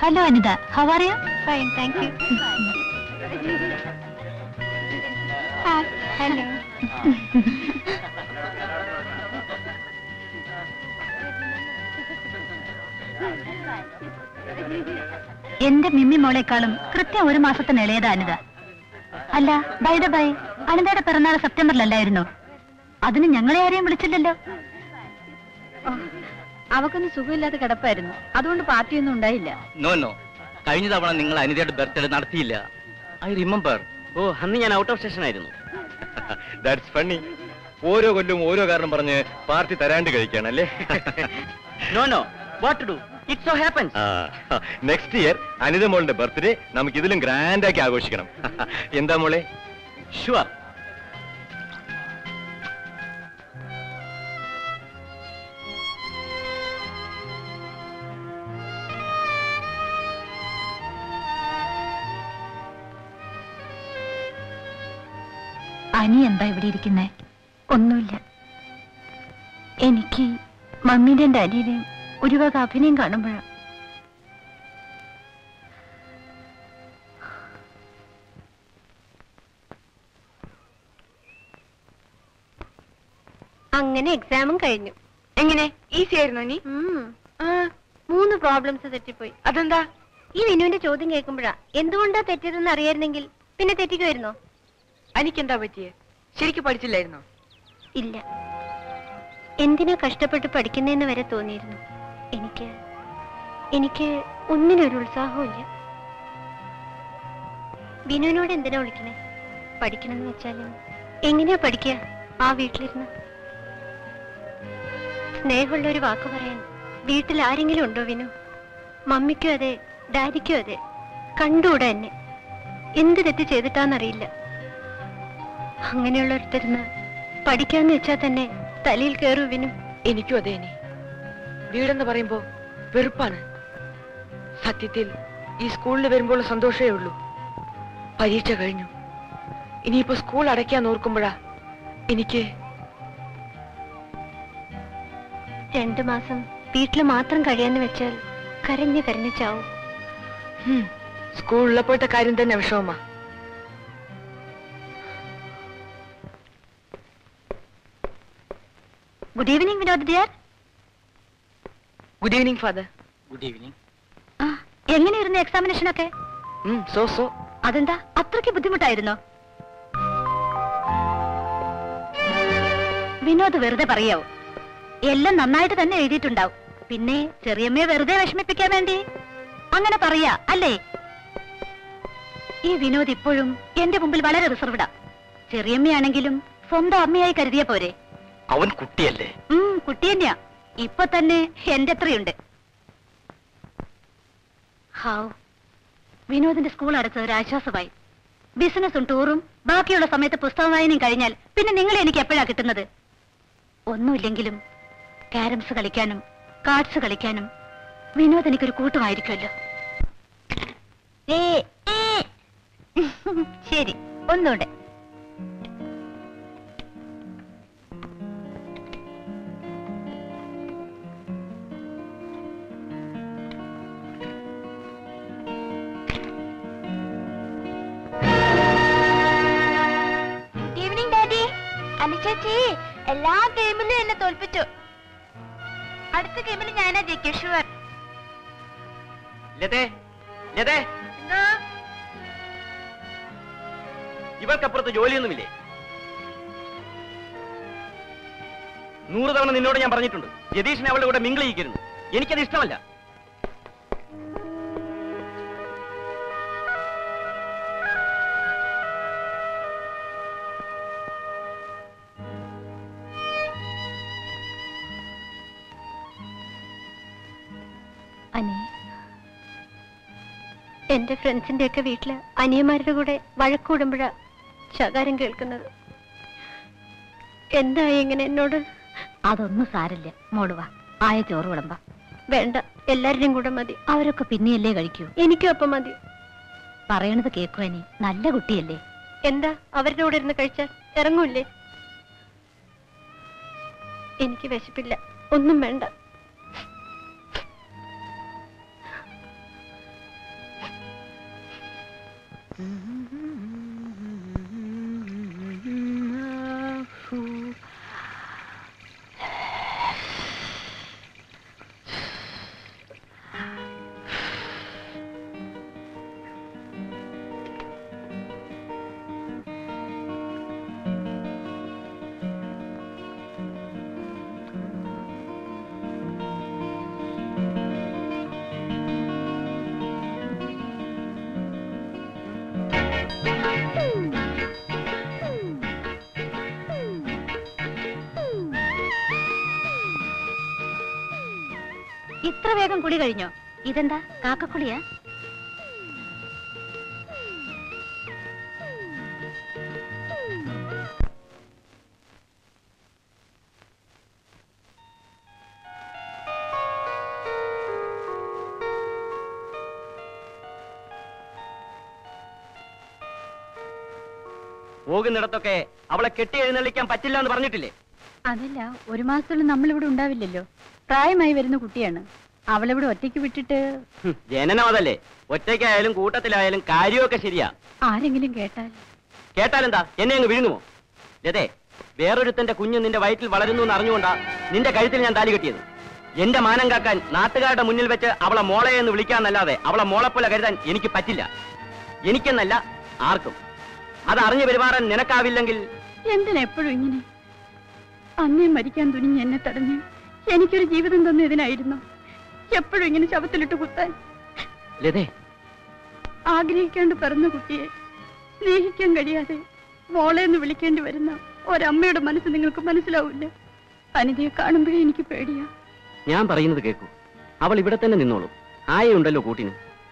Hello, Anitha. How are you? Fine, thank you. Hi. Hello. എന്റെ മിമ്മി മോളെക്കാളും കൃത്യം 1 മാസത്തിന് ഇളയതാ അനിത. അല്ല, ബൈ ദ ബൈ, അനിതയുടെ പിറന്നാൾ സെപ്റ്റംബറിലല്ലായിരുന്നോ? അതിന് ഞങ്ങളെ ആരെയും വിളിച്ചില്ലല്ലോ. അവക്കൊന്നും സുഖമില്ലാതെ കിടപ്പായിരുന്നു, അതുകൊണ്ട് പാർട്ടിയൊന്നും ഉണ്ടായില്ല. നോ നോ, കഴിഞ്ഞ തവണ നിങ്ങൾ അനിതയുടെ ബർത്ത്ഡേ നടത്തിയില്ല. I remember. ഓ, അന്ന് ഞാൻ ഔട്ട് ഓഫ് സ്റ്റേഷൻ ആയിരുന്നു. That's funny. ഓരോ കൊല്ലവും ഓരോ കാരണം പറഞ്ഞ് പാർട്ടി തരാണ്ട് കഴിക്കാണല്ലേ? No no, what to do, it so happens. Next year Anitha മോളുടെ ബർത്ത്ഡേ നമുക്ക് ഇതിലും ഗ്രാൻഡ് ആക്കി ആഘോഷിക്കണം. എന്താ മോളെ? ഷുവർ. അനി എന്താ ഇവിടെ ഇരിക്കുന്നേ? ഒന്നുമില്ല. എനിക്ക് മമ്മീന്റെ അനിയനെയും ഒരു വക അഭിനയം കാണുമ്പോഴാ. അങ്ങനെ എക്സാമും കഴിഞ്ഞു. എങ്ങനെ? ഈസി ആയിരുന്നു നീ? 3 പ്രോബ്ലംസ് തെറ്റിപ്പോയി. അതെന്താ? ഈ വിനുവിന്റെ ചോദ്യം കേൾക്കുമ്പോഴാ എന്തുകൊണ്ടാ തെറ്റിയതെന്ന് അറിയായിരുന്നെങ്കിൽ പിന്നെ തെറ്റിക്കുമായിരുന്നോ? എനിക്കെന്താ പറ്റിയേ? ശരിക്കും പഠിച്ചില്ലായിരുന്നോ? ഇല്ല, എന്തിനാ കഷ്ടപ്പെട്ട് പഠിക്കുന്നതെന്ന് വരെ തോന്നിയിരുന്നു. എനിക്ക് ഒന്നിനൊരു ഉത്സാഹവും ഇല്ല. വിനുവിനോട് എന്തിനാ വിളിക്കണേ? പഠിക്കണമെന്ന് വെച്ചാലും എങ്ങനെയാ പഠിക്കുക ആ വീട്ടിലിരുന്ന്? സ്നേഹമുള്ള ഒരു വാക്ക് പറയാൻ വീട്ടിൽ ആരെങ്കിലും ഉണ്ടോ വിനു? മമ്മിക്കും അതെ, ഡാഡിക്കും അതെ. കണ്ടുകൂടാ എന്നെ. എന്ത് തെറ്റ് ചെയ്തിട്ടാന്നറിയില്ല. അങ്ങനെയുള്ളൊരുത്തരുന്ന് പഠിക്കാന്ന് വെച്ചാൽ തന്നെ തലയിൽ കയറൂ വിനു. എനിക്കും അതെ. ഇനി വീടെന്ന് പറയുമ്പോ വെറുപ്പാണ്. സത്യത്തിൽ ഈ സ്കൂളിൽ വരുമ്പോൾ സന്തോഷമേ ഉള്ളൂ. പരീക്ഷ കഴിഞ്ഞു, ഇനിയിപ്പോ സ്കൂൾ അടയ്ക്കാൻ ഓർക്കുമ്പോഴാ എനിക്ക് 2 മാസം വീട്ടിൽ മാത്രം കഴിയാന്ന് വെച്ചാൽ കരഞ്ഞ് കരഞ്ഞ് ചാവും. സ്കൂളിലപ്പോഴത്തെ കാര്യം തന്നെ വിഷമമാ. Good evening Vinod dear. Good evening father. Good evening. എങ്ങനെയായിരുന്നു എക്സാമിനേഷൻ ഒക്കെ? സോ അതെന്താ അത്രയ്ക്ക് ബുദ്ധിമുട്ടായിരുന്നോ? വിനോദ് വെറുതെ പറയാവോ? എല്ലാം നന്നായിട്ട് തന്നെ എഴുതിയിട്ടുണ്ടാവും. പിന്നെ ചെറിയമ്മയെ വെറുതെ വിഷമിപ്പിക്കാൻ വേണ്ടി അങ്ങനെ പറയാ അല്ലേ? ഈ വിനോദ് ഇപ്പോഴും എന്റെ മുമ്പിൽ വളരെ റിസർവ്ഡാ. ചെറിയമ്മയാണെങ്കിലും സ്വന്തം അമ്മയായി കരുതിയ പോരെ? അവൻ കുട്ടിയല്ലേ? കുട്ടി തന്നെയാ. ഇപ്പൊ തന്നെ എന്റെ അത്രയുണ്ട്. ഹാവ്, വിനോദിന്റെ സ്കൂൾ അടച്ചത് ഒരു ആശ്വാസമായി. ബിസിനസ്സും ടൂറും ബാക്കിയുള്ള സമയത്ത് പുസ്തക വായനയും കഴിഞ്ഞാൽ പിന്നെ നിങ്ങളെ എനിക്ക് എപ്പോഴാ കിട്ടുന്നത്? ഒന്നുമില്ലെങ്കിലും ക്യാരംസ് കളിക്കാനും കാർഡ്സ് കളിക്കാനും വിനോദ് എനിക്കൊരു കൂട്ടുമായിരിക്കുമല്ലോ. ശരി, ഒന്നുകൂടെ. ചേച്ചി എല്ലാ ഗെയിമിലും എന്നെ തോൽപ്പിച്ചു. അടുത്ത ഗെയിമിൽ ഞാനാ ജയിക്കും, ഷുവർ. ഇവർക്കപ്പുറത്ത് ജോലിയൊന്നുമില്ലേ? 100 തവണ നിന്നോട് ഞാൻ പറഞ്ഞിട്ടുണ്ട്, ജതീഷിനെ അവളുടെ കൂടെ മിങ്കിൾ ചെയ്യിക്കരുത്. എനിക്കത് ഇഷ്ടമല്ല. എന്റെ ഫ്രണ്ട്സിന്റെ ഒക്കെ വീട്ടില് അനിയന്മാരുടെ കൂടെ വഴക്കൂടുമ്പോഴാ ശകാരം കേൾക്കുന്നത്. എന്താ ഇങ്ങനെ എന്നോട്? അതൊന്നും സാരില്ല മോളുവാ, ആയ ചോറ് വിളമ്പ. വേണ്ട, എല്ലാവരുടെയും കൂടെ മതി. അവരൊക്കെ പിന്നെയല്ലേ കഴിക്കൂ. എനിക്കും അപ്പം മതി. പറയണത് കേക്കുവാനി, നല്ല കുട്ടിയല്ലേ? എന്താ അവരുടെ കൂടെ ഇരുന്ന് കഴിച്ചാൽ ഇറങ്ങൂല്ലേ? എനിക്ക് വിശപ്പില്ല, ഒന്നും വേണ്ട. ഇത്ര വേഗം കുളി കഴിഞ്ഞോ? ഇതെന്താ കാക്കക്കുളിയാ? പോകുന്നിടത്തൊക്കെ അവളെ കെട്ടി എഴുന്നള്ളിക്കാൻ പറ്റില്ല എന്ന് പറഞ്ഞിട്ടില്ലേ? അതല്ല, 1 മാസത്തോളം നമ്മളിവിടെ ഉണ്ടാവില്ലല്ലോ. പ്രായമായി വരുന്ന കുട്ടിയാണ്. അവളിവിടെ ഒറ്റയ്ക്ക് വിട്ടിട്ട്. ജനനം അതല്ലേ, ഒറ്റയ്ക്കായാലും കൂട്ടത്തിലായാലും കാര്യമൊക്കെ ശരിയാ. ആരെങ്കിലും കേട്ടാലെന്താ, എന്നെ അങ്ങ് വിഴുങ്ങുമോ? ലതേ, വേറൊരുത്തന്റെ കുഞ്ഞു നിന്റെ വയറ്റിൽ വളരുന്നു എന്ന് അറിഞ്ഞുകൊണ്ടാ നിന്റെ കഴുത്തിൽ ഞാൻ താലി കെട്ടിയത്. എന്റെ മാനം കാക്കാൻ നാട്ടുകാരുടെ മുന്നിൽ വെച്ച് അവളെ മോളെ എന്ന് വിളിക്കാന്നല്ലാതെ അവളെ മോളെപ്പോലെ കരുതാൻ എനിക്ക് പറ്റില്ല. എനിക്കെന്നല്ല, ആർക്കും. അത് അറിഞ്ഞു പെരുമാറാൻ നിനക്കാവില്ലെങ്കിൽ എന്തിനെപ്പോഴും ഇങ്ങനെ? അന്നേ മരിക്കാൻ തുനിഞ്ഞ് എന്നെ തടഞ്ഞ് എനിക്കൊരു ജീവിതം തന്നതിനായിരുന്നു എപ്പോഴും ഇങ്ങനെ ശവത്തിലിട്ട് കുത്താൻ. ലതേ, ആഗ്രഹിക്കാണ്ട് പിറന്ന കുട്ടിയെ സ്നേഹിക്കാൻ കഴിയാതെ മോളെ എന്ന് വിളിക്കേണ്ടി വരുന്ന ഒരമ്മയുടെ മനസ്സ് നിങ്ങൾക്ക് മനസ്സിലാവില്ല. അനിതയെ കാണുമ്പോഴേ എനിക്ക് പേടിയാ. ഞാൻ പറയുന്നത് കേൾക്കൂ. അവൾ ഇവിടെ തന്നെ നിന്നോളൂ. ആയുണ്ടല്ലോ കൂട്ടിന്.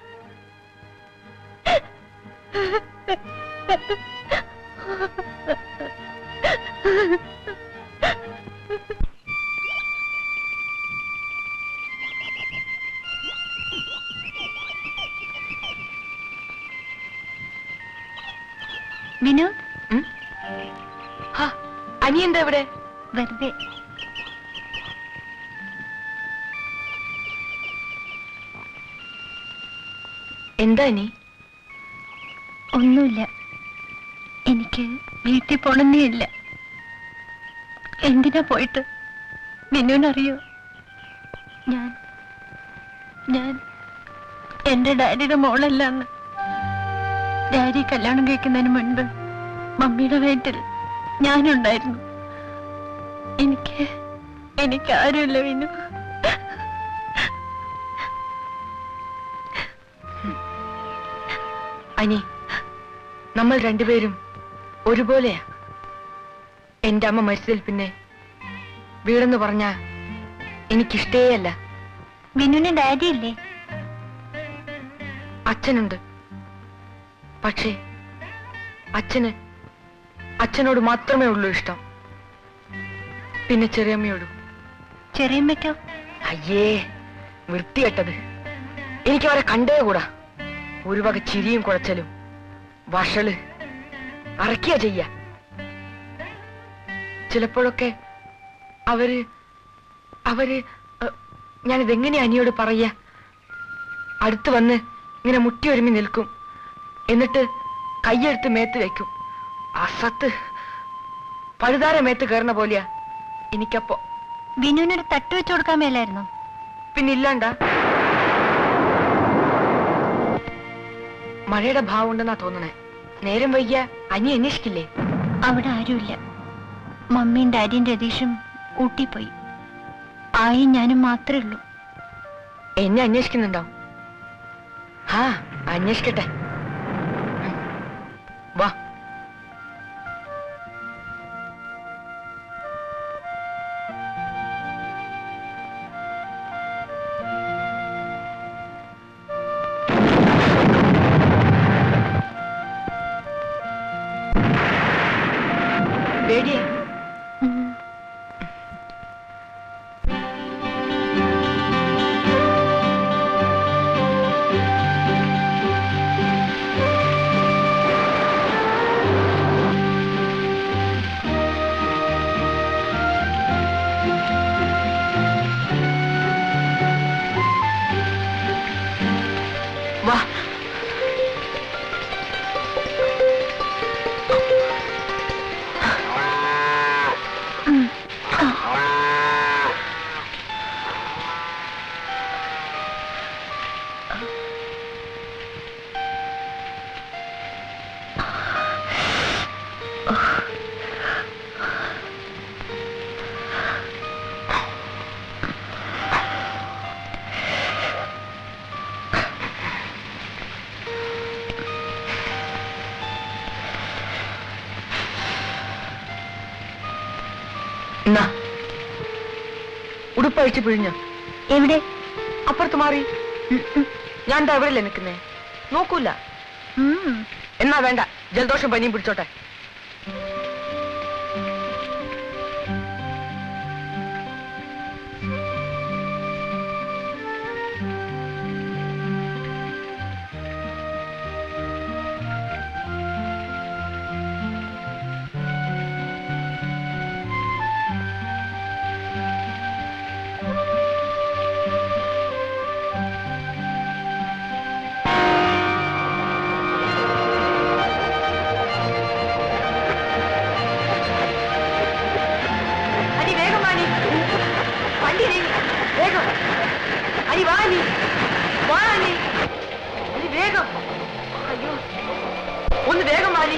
വിനു, അനി എന്താ ഇവിടെ? വെറുതെ. എന്താ നീ? ഒന്നുമില്ല. എനിക്ക് വീട്ടിൽ പോണെന്നേ ഇല്ല. എന്തിനാ പോയിട്ട്? വിനുവിനറിയോ, ഞാൻ എന്റെ ഡാഡിയുടെ മോളല്ലാന്ന്. ഡാഡി കല്യാണം കഴിക്കുന്നതിന് മുൻപ് മമ്മിയുടെ വയറ്റിൽ ഞാനുണ്ടായിരുന്നു. എനിക്ക് ആരുമില്ല വിനു. അനി, നമ്മൾ രണ്ടുപേരും ഒരുപോലെയാ. എന്റെ അമ്മ മരിച്ചതിൽ പിന്നെ വീടെന്ന് പറഞ്ഞാ എനിക്കിഷ്ടേയല്ല. വിനുവിന് ഡാഡി ഇല്ലേ? അച്ഛനുണ്ട്. പക്ഷേ അച്ഛനോട് മാത്രമേ ഉള്ളൂ ഇഷ്ടം. പിന്നെ ചെറിയമ്മയോടും. ചെറിയമ്മയ്ക്കോ? അയ്യേ, വൃത്തികെട്ടത്. എനിക്ക് അവരെ കണ്ടേ കൂടാ. ഒരു വക ചിരിയും കുഴച്ചലും വഷള് അറക്കിയാ ചെയ്യ. ചിലപ്പോഴൊക്കെ അവര് ഞാനിതെങ്ങനെ അനിയോട് പറയാ? അടുത്ത് വന്ന് ഇങ്ങനെ മുട്ടി ഒരുമി നിൽക്കും. എന്നിട്ട് കയ്യെടുത്ത് മേത്ത് വെക്കും. അസത്ത് പഴുതാര മേത്ത് കയറുന്ന പോലെയാ എനിക്കപ്പോ. വിനുവിനൊരു തട്ട് വെച്ചു കൊടുക്കാൻ മേലായിരുന്നോ? പിന്നില്ലാണ്ട. മഴയുടെ ഭാവം ഉണ്ടെന്നാ തോന്നണേ. നേരം വൈകിയ അനി അന്വേഷിക്കില്ലേ? അവിടെ ആരുമില്ല. മമ്മിയും ഡാഡിയും രതീഷും ഊട്ടിപ്പോയി. ആയും ഞാനും മാത്രമേ ഉള്ളൂ. എന്നെ അന്വേഷിക്കുന്നുണ്ടാവും. അന്വേഷിക്കട്ടെ. വാ. പേടിയാ? വാ. ഉടുപ്പഴിച്ച് പിഴിഞ്ഞോ? എവിടെ? അപ്പുറത്ത് മാറി. ഞാൻ എന്താ എവിടെയല്ലേ നിൽക്കുന്നേ? നോക്കൂല. എന്നാ വേണ്ട, ജലദോഷം പനിയും പിടിച്ചോട്ടെ. ഒന്ന് വേഗം വാലി.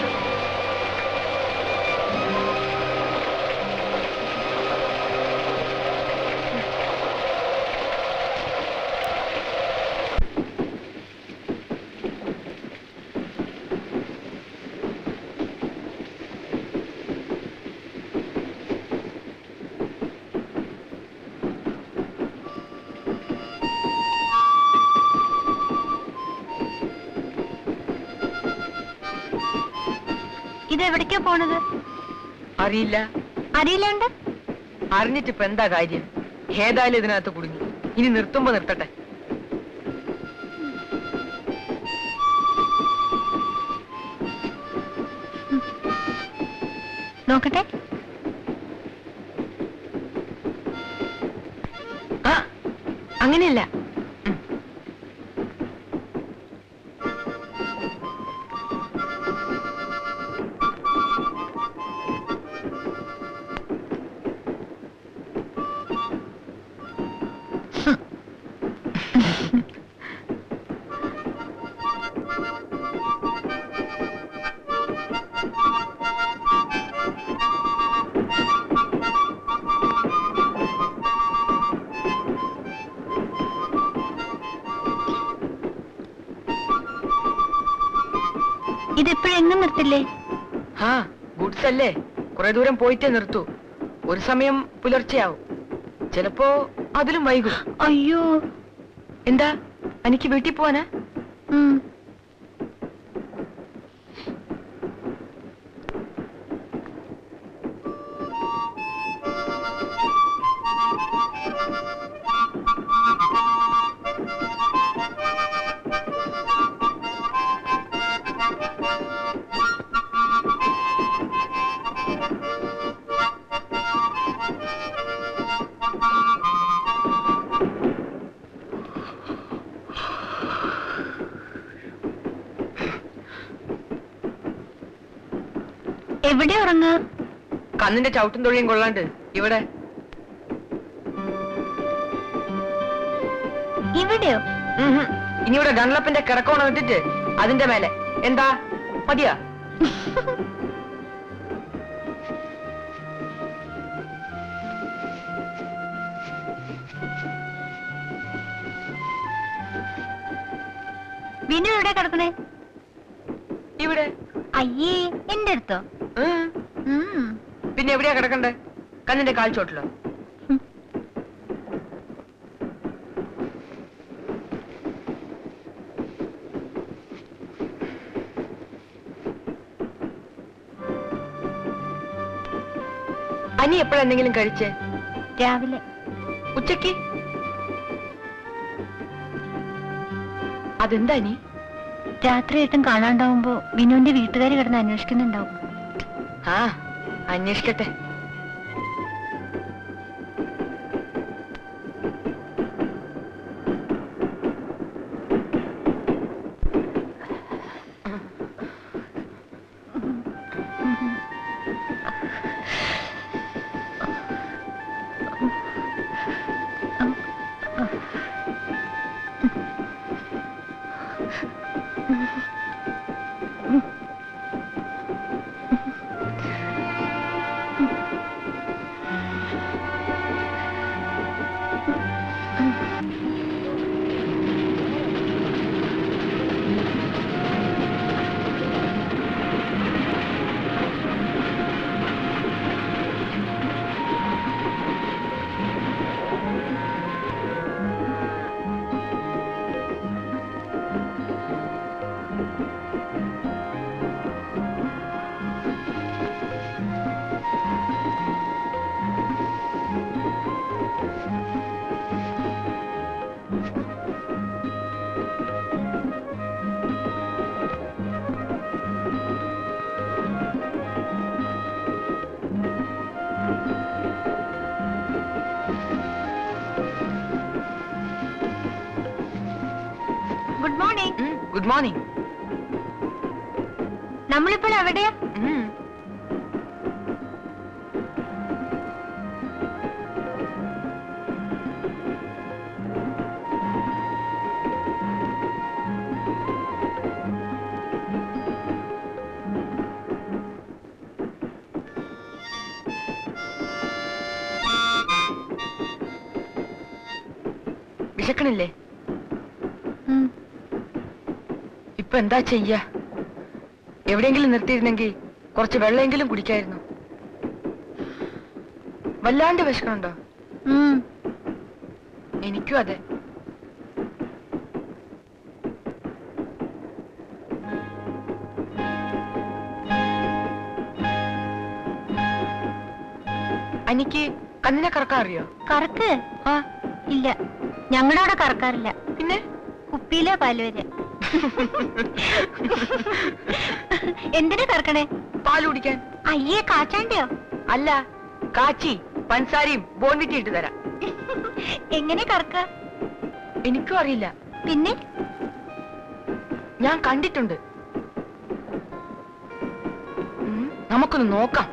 ഇതെവിടേക്കാ പോണത്? അറിയില്ല. അറിയില്ലാണ്ട് അറിഞ്ഞിട്ടിപ്പ എന്താ കാര്യം? ഏതായാലും ഇതിനകത്ത് കുടുങ്ങി. ഇനി നിർത്തുമ്പോ നിർത്തട്ടെ. നോക്കട്ടെ. അങ്ങനെയല്ല. ഇതെപ്പോഴെങ്ങും നിർത്തില്ലേ? ഗുഡ്സ് അല്ലേ, കുറെ ദൂരം പോയിട്ടേ നിർത്തൂ. ഒരു സമയം പുലർച്ചെയാവും, ചിലപ്പോ അതിലും വൈകും. അയ്യോ, എന്താ എനിക്ക് വീട്ടിൽ പോവാനാ? എവിടെ ഉറങ്ങ? കന്നിന്റെ ചവിട്ടും തൊഴിയും കൊള്ളാണ്ട് ഇവിടെ. ഇവിടെയോ? ഇനി ഇവിടെ ഗൺലപ്പിന്റെ കിടക്കോണം ഇട്ടിട്ട് അതിന്റെ മേലെ. എന്താ മതിയാ? വിനു എവിടെ കിടക്കണേ? ഇവിടെ. അയ്യേ, എന്റെ അടുത്തോ? പിന്നെ എവിടെയാ കിടക്കണ്ടേ? കന്നിന്റെ കാൽച്ചോട്ടിലോ? അനി എപ്പോഴാ എന്തെങ്കിലും കഴിച്ചേ? രാവിലെ. ഉച്ചക്ക്? അതെന്താ നീ? രാത്രിയായിട്ടും കാണാണ്ടാവുമ്പോ വിനുവിന്റെ വീട്ടുകാർ കിടന്ന് അന്വേഷിക്കുന്നുണ്ടാവും. അന്വേഷിക്കട്ടെ. Good morning. നമ്മളിപ്പോൾ എവിടെയാ? വിശക്കണില്ലേ? ഇപ്പൊ എന്താ ചെയ്യാ? എവിടെയെങ്കിലും നിർത്തിയിരുന്നെങ്കിൽ കുറച്ച് വെള്ളമെങ്കിലും കുടിക്കായിരുന്നു. വല്ലാണ്ട് വിശക്കണുണ്ടോ? എനിക്കും അതെ. എനിക്ക് കണ്ണിനെ കറക്കാൻ അറിയോ? കറക്ക്? ഇല്ല, ഞങ്ങളുടെ അവിടെ കറക്കാറില്ല. പിന്നെ കുപ്പിയിലെ പാല് വരെ. എന്തിനാ കറക്കണേ? പാല് കുടിക്കാൻ. അയ്യേ, കാച്ചാണ്ടയോ? അല്ല, കാച്ചി പഞ്ചസാരയും ബോൺവിറ്റി ഇട്ട് തരാം. എങ്ങനെ കറക്ക? എനിക്കും അറിയില്ല. പിന്നെ ഞാൻ കണ്ടിട്ടുണ്ട്. നമുക്കൊന്ന് നോക്കാം.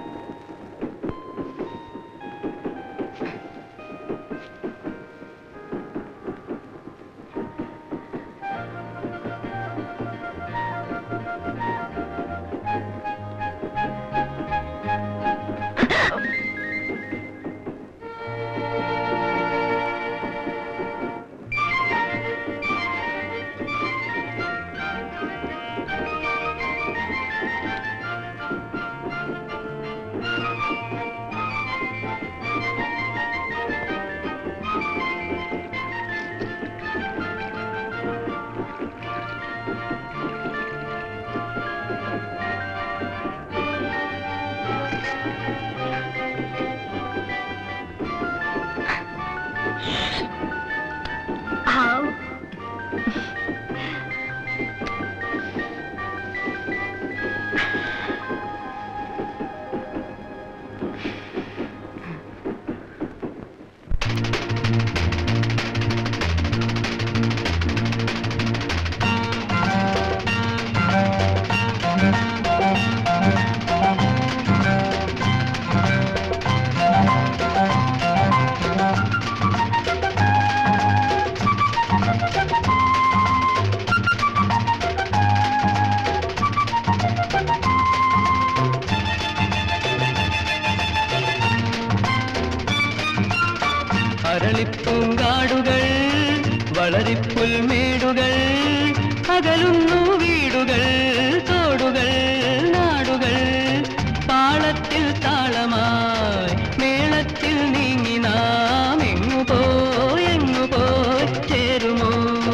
അരളിപ്പൂങ്കാടുകൾ വളരിപ്പുൽമേടുകൾ അകലുന്നു വീടുകൾ തോടുകൾ നാടുകൾ താളത്തിൽ താളമായി മേളത്തിൽ നീങ്ങി നാം എങ്ങു പോയി ചേരുമോ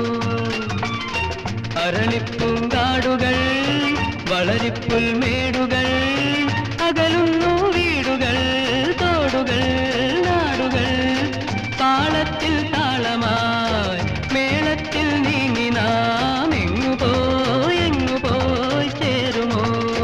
അരളിപ്പൂങ്കാടുകൾ വളരിപ്പുൽമേടുകൾ അകലുന്നു വീടുകൾ തോടുകൾ നാടുകൾ താളത്തിൽ താളമായി മേളത്തിൽ നീങ്ങി നാം എങ്ങു പോയി ചേരുമോ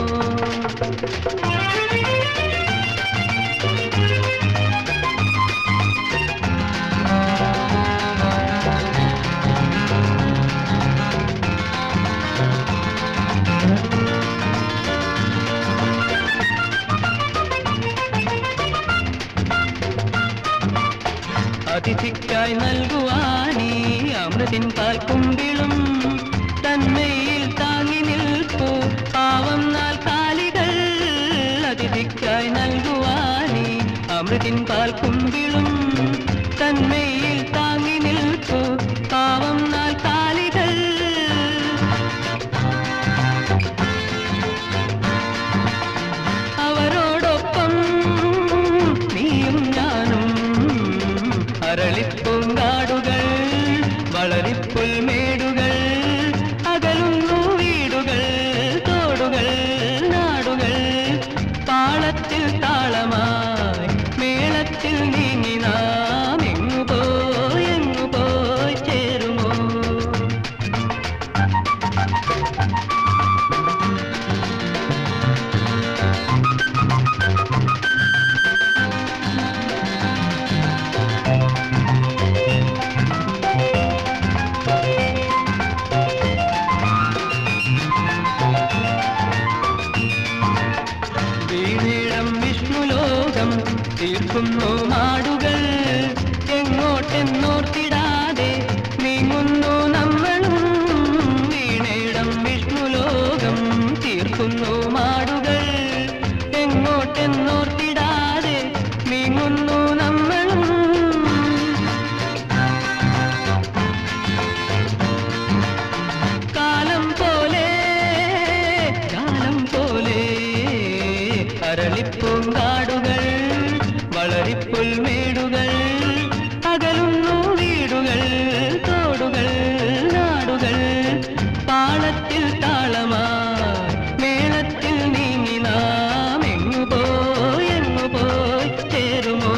അതിഥിക്കായി നൽകുവാനീ അമൃതിൻ പാൽക്കുമ്പിളും തന്മയിൽ താങ്ങി നിൽപ്പൂ പാവം നാൽക്കാലികൾ അതിഥിക്കായി നൽകുവാനീ അമൃതിൻ പാൽക്കുമ്പിളും തന്മയിൽ താങ്ങി നിൽപ്പൂ പാവം നാൽക്കാലികൾ അവരോടൊപ്പം നീയും ഞാനും അരളിപ്പൂങ്കാടുകൾ വളരിപ്പുൽമേടുകൾ അകലുന്നു വീടുകൾ തോടുകൾ നാടുകൾ താളത്തിൽ താളമായി മേളത്തിൽ നീങ്ങി നാം എങ്ങു പോയി ചേരുമോ തീർക്കുന്നു മാടുകൾ എങ്ങോട്ടെന്നോർത്തിടാതെ നീങ്ങുന്നു നമ്മളും വീണേടം വിഷ്ണുലോകം തീർക്കുന്നു മാടുകൾ എങ്ങോട്ടെന്നോർത്തിടാതെ നീങ്ങുന്നു നമ്മളും കാലം പോലെ അരളിപ്പൂങ്കാടുകൾ വളരിപ്പുൽമേടുകൾ അകലുന്നു വീടുകൾ തോടുകൾ നാടുകൾ പാളത്തിൽ താളമായി മേളത്തിൽ നീങ്ങി നാം എങ്ങുപോയി ചേരുമോ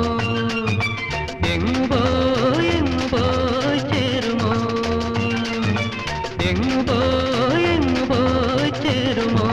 എങ്ങുപോയി ചേരുമോ എങ്ങുപോയി ചേരുമോ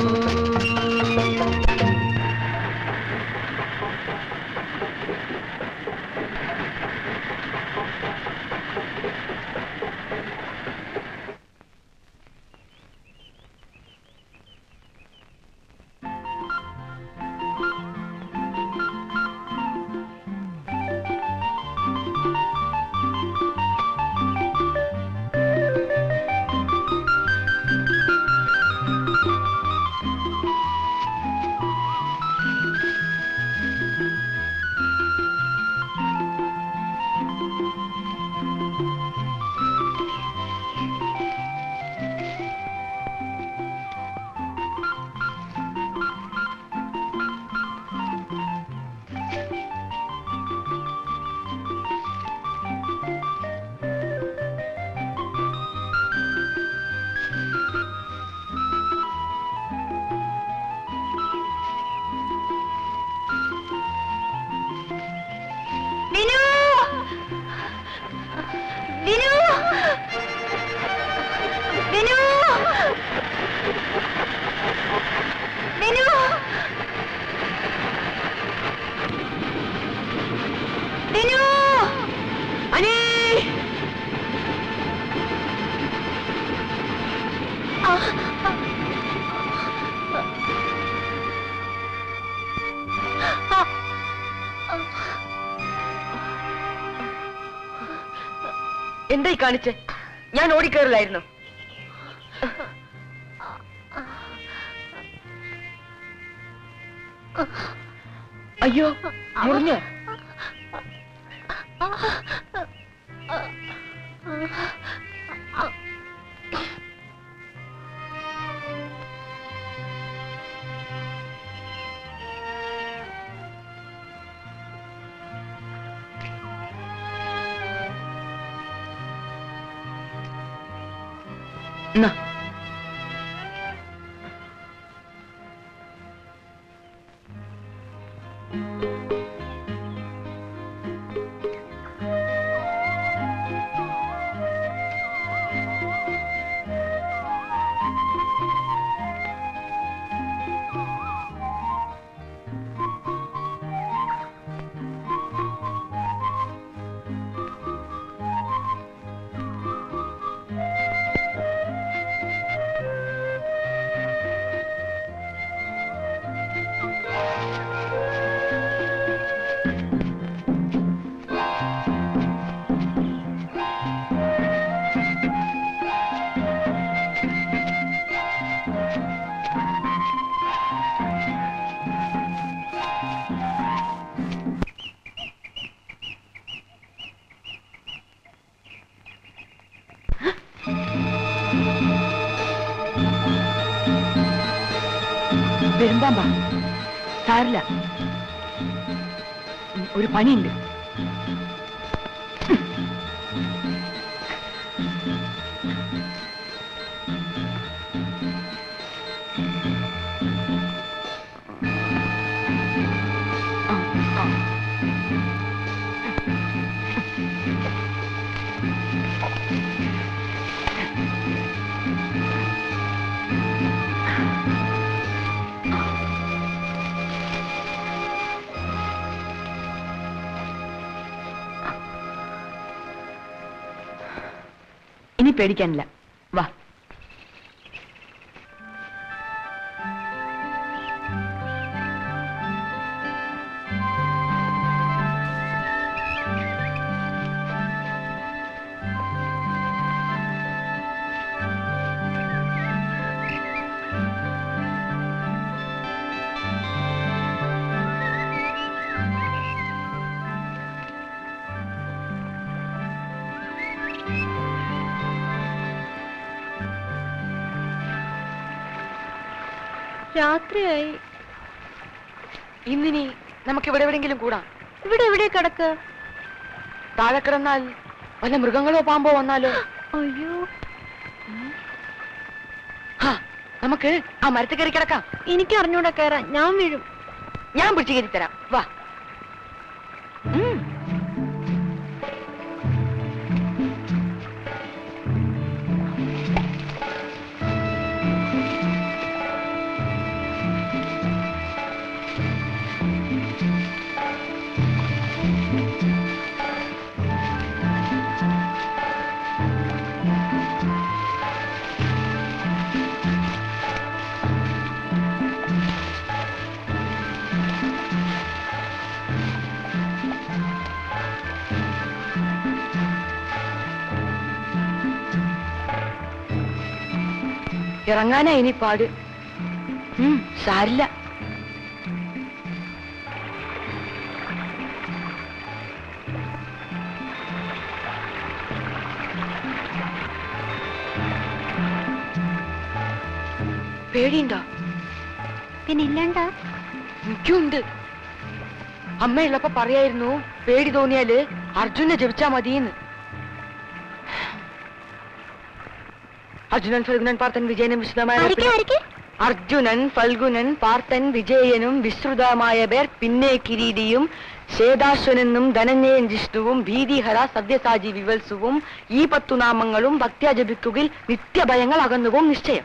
എന്തായി കാണിച്ചേ? ഞാൻ ഓടിക്കേറില്ലായിരുന്നു. അയ്യോ, മുറിഞ്ഞ എന്നാ വരുമ്പാമ്പാ, സാരില്ല, ഒരു പണിയുണ്ട്. ഇനി പേടിക്കാനില്ല, വാ. രാത്രിയായി. ഇന്നിനി നമുക്ക് ഇവിടെ എവിടെയെങ്കിലും കൂടാം. ഇവിടെ എവിടെ കിടക്ക? താഴെ കിടന്നാൽ വല്ല മൃഗങ്ങളോ പാമ്പോ വന്നാലോ? അയ്യോ, നമുക്ക് ആ മരത്തിൽ കയറി കിടക്കാം. എനിക്ക് അറിഞ്ഞൂടെ കയറാൻ. ഞാൻ വീഴും. ഞാൻ പിടിച്ചു കയറി തരാം. വാ. ഇറങ്ങാനാ ഇനി പാട്. സാരില്ല. പേടിയുണ്ടോ? പിന്നെ ഇല്ലണ്ട. എനിക്കുണ്ട്. അമ്മയുള്ളപ്പോ പറയായിരുന്നു പേടി തോന്നിയാല് അർജുനെ ജപിച്ചാ മതിയെന്ന്. അർജുനൻ ഫൽഗുനൻ പാർത്തൻ വിജയനും വിശദമായ അർജുനൻ ഫൽഗുനൻ പാർത്തൻ വിജയനും വിശ്രുതമായ പേർ പിന്നെ കിരീടിയും ശേതാശ്വനെന്നും ധനഞ്ജയൻ ജിഷ്ണുവും ഭീതിഹര സദ്യസാജി വിവത്സുവും ഈ 10 നാമങ്ങളും ഭക്ത്യാ ജപിക്കുകിൽ നിത്യഭയങ്ങൾ അകന്നുപോകും നിശ്ചയം.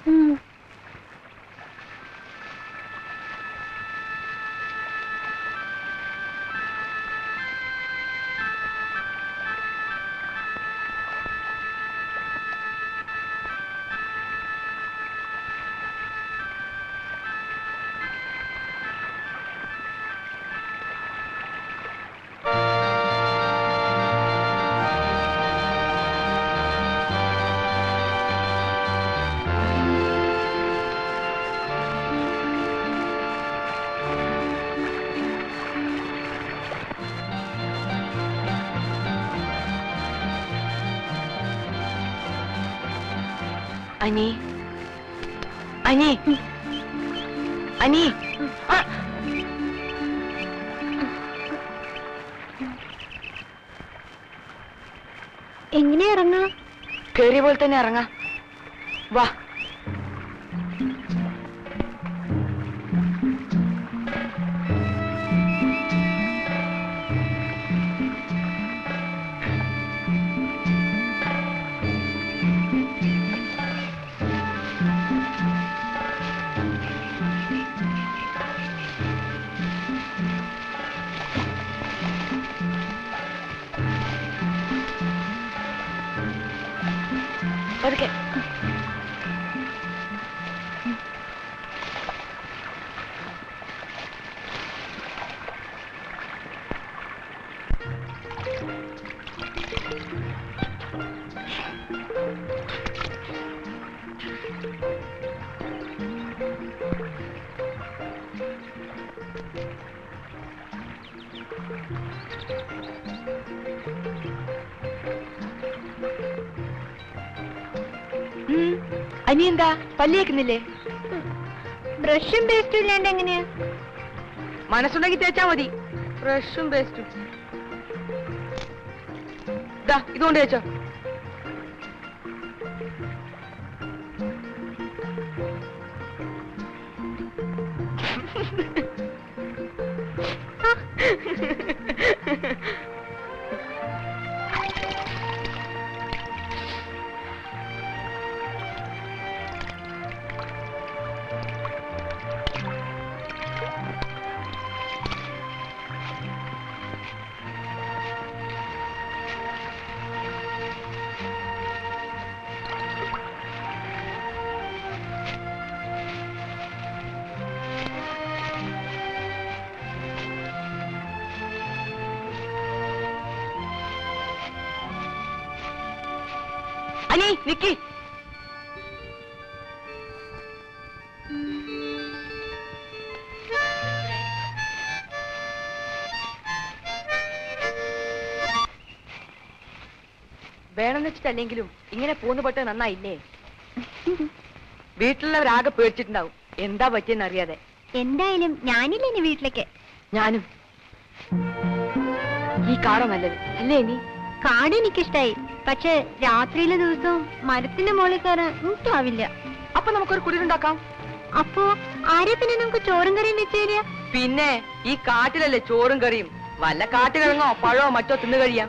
അനി അനി അനി എങ്ങനെ ഇറങ്ങാ? കേറിയ പോലെ തന്നെ ഇറങ്ങാ. വാ. പതുക്കെ. അനി എന്താ പല്ലിയേക്കുന്നില്ലേ? ബ്രഷും പേസ്റ്റും ഇല്ലാണ്ട് എങ്ങനെയാ? മനസ്സുണ്ടെങ്കിൽ തേച്ചാ മതി. ബ്രഷും പേസ്റ്റും ഇതുകൊണ്ട് തേച്ചോ. അനി നിക്കി. വേണമെന്ന് വെച്ചിട്ടല്ലെങ്കിലും ഇങ്ങനെ പോന്നുപെട്ട് നന്നായില്ലേ? വീട്ടിലുള്ളവരാകെ പേടിച്ചിട്ടുണ്ടാവും, എന്താ പറ്റിയെന്ന് അറിയാതെ. എന്തായാലും ഞാനില്ല ഇനി വീട്ടിലേക്ക്. ഞാനും. ഈ കാടോ നല്ലത് അല്ലേ? ഇനി കാട് എനിക്കിഷ്ടായി, പക്ഷെ രാത്രിയിലെ ദിവസവും മരത്തിന്റെ മുകളിൽ കയറാൻ എനിക്കാവില്ല. അപ്പൊ നമുക്കൊരു കുടിലുണ്ടാക്കാം. അപ്പോ ആരെ പിന്നെ നമുക്ക് ചോറും കറിയും വെച്ച് തരിക? പിന്നെ ഈ കാട്ടിലല്ലേ ചോറും കറിയും. വല്ല കാട്ടുകിഴങ്ങോ പഴമോ മറ്റോ തിന്നു കഴിയാം.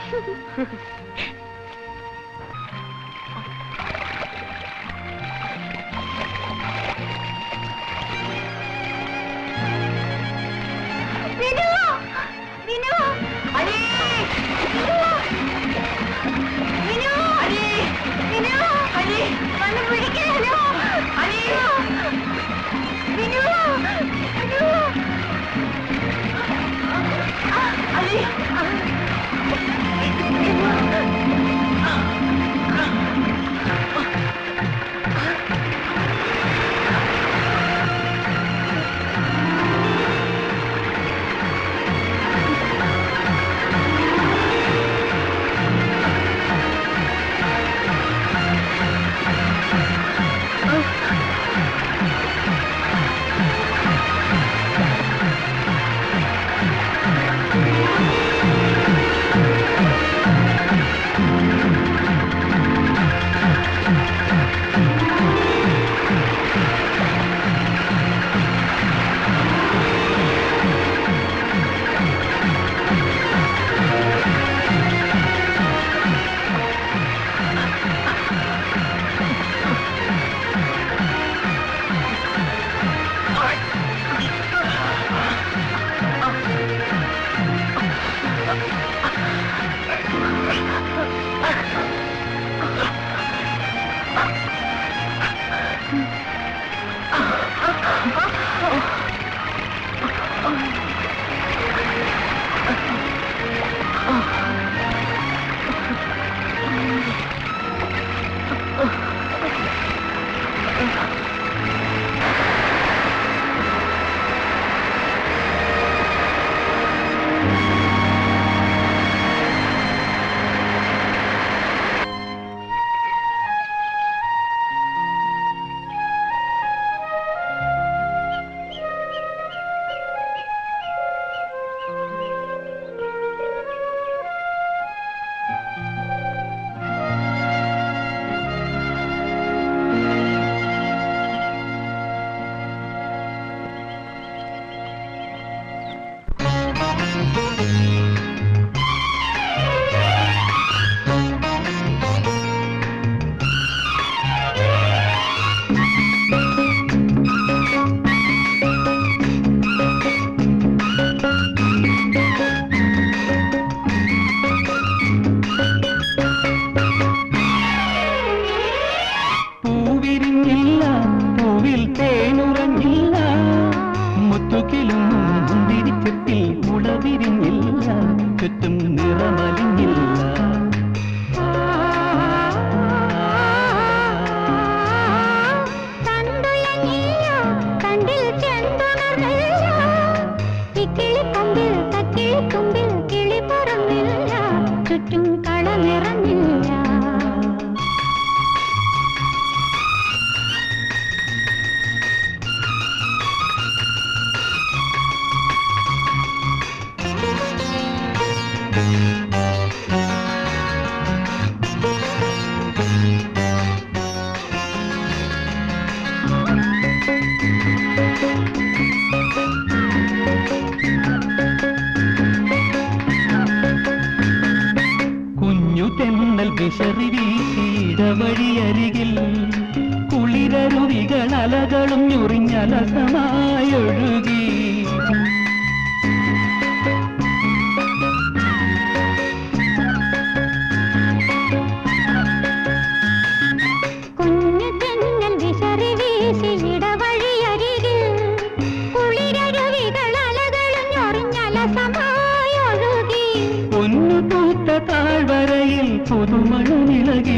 വഴിയരികിൽ കുളിരരുവികളലകളും ഞൊറിഞ്ഞലസമായൊഴുകി. കുഞ്ഞു തെന്നൽ വിശറി വീശി ഇടവഴിയരികിൽ കുളിരരുവികളലകളും ഞൊറിഞ്ഞലസമായൊഴുകി. പൊന്നു പൂത്ത താഴ്വരയിൽ പുതുമണമിളകി.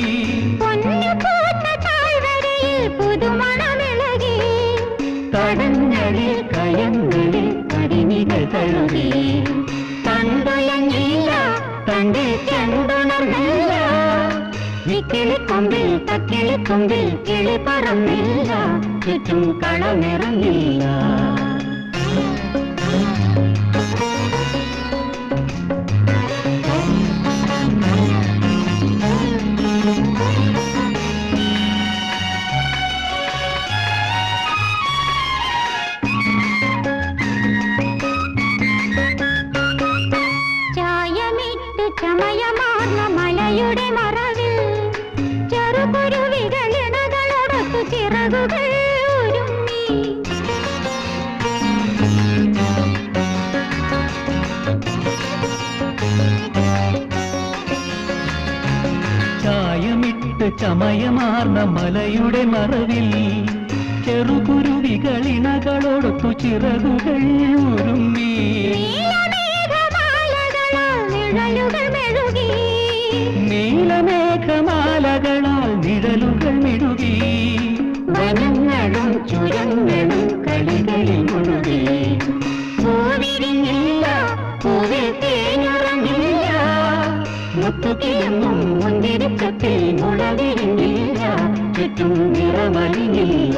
തടഞ്ഞളിൽ കയങ്ങളിൽ കരിമികൾ തഴുകി. തണ്ടുലഞ്ഞില്ല തന്റെ ചെണ്ടുണർന്നില്ല. കിളിക്കൊമ്പിൽ തക്കിളിക്കൊമ്പിൽ കിളി പറന്നില്ല, ചുറ്റും കളനിറങ്ങില്ല. ചായമിട്ട് ചമയമാർന്ന മലയുടെ മറവിൽ ചെറുകുരുവികളിണകളോടൊത്തു ചിറകുകൾ ഒരുമ്മി. ചായമിട്ട് ചമയമാർന്ന മലയുടെ മറവിൽ ചെറുകുരുവികളിണകളോടൊത്തു ചിറകുകൾ ഒരുമ്മി. നീലമേഘമാലകളാൽ നിഴലുകൾ മെഴുകി, വനങ്ങളും ചുരങ്ങളും കളികളിൽ മുഴുകി. പൂവിരിഞ്ഞില്ല, പൂവിൽ തേനുറങ്ങില്ല, മുത്തുകിഴങ്ങും മുന്തിരിച്ചത്തിൽ മുളവിരിഞ്ഞില്ല, ചുറ്റും നിറമലിഞ്ഞില്ല.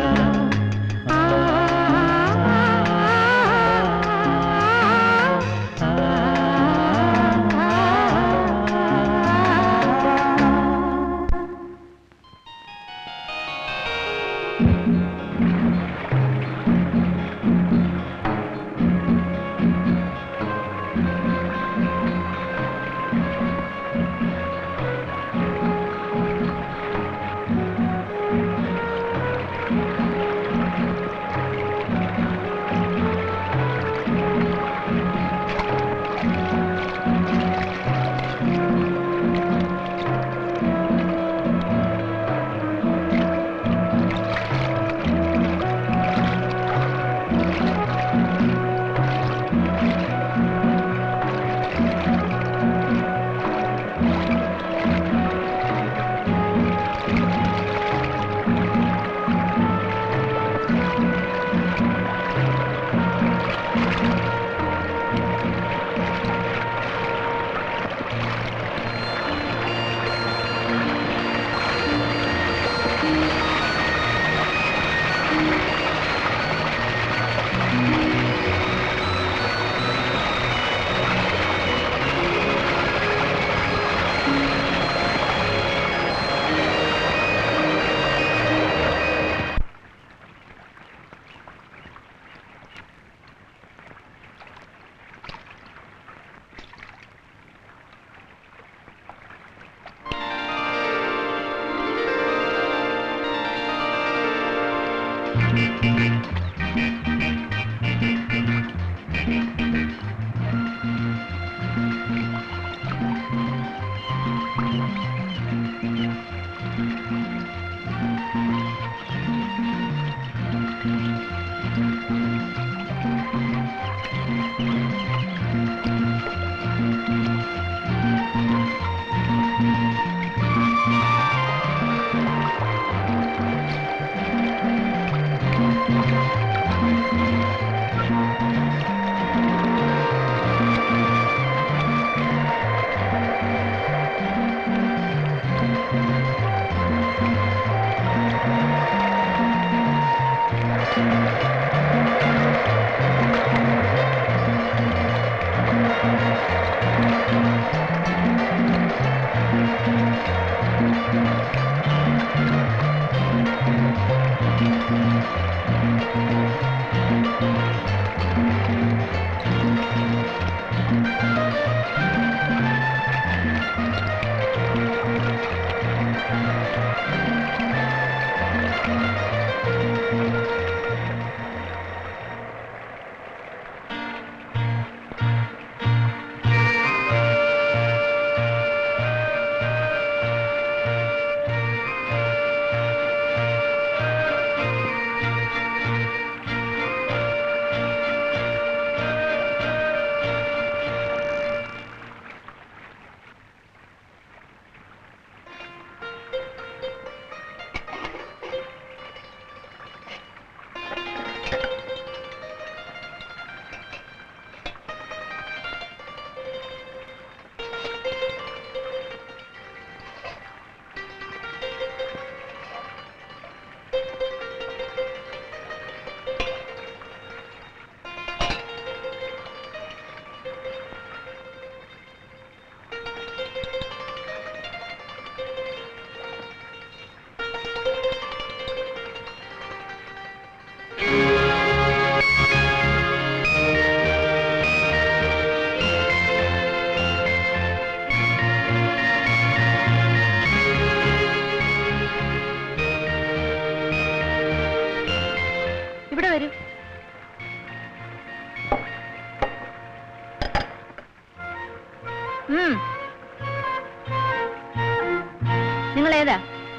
നിങ്ങൾ ഏതാ?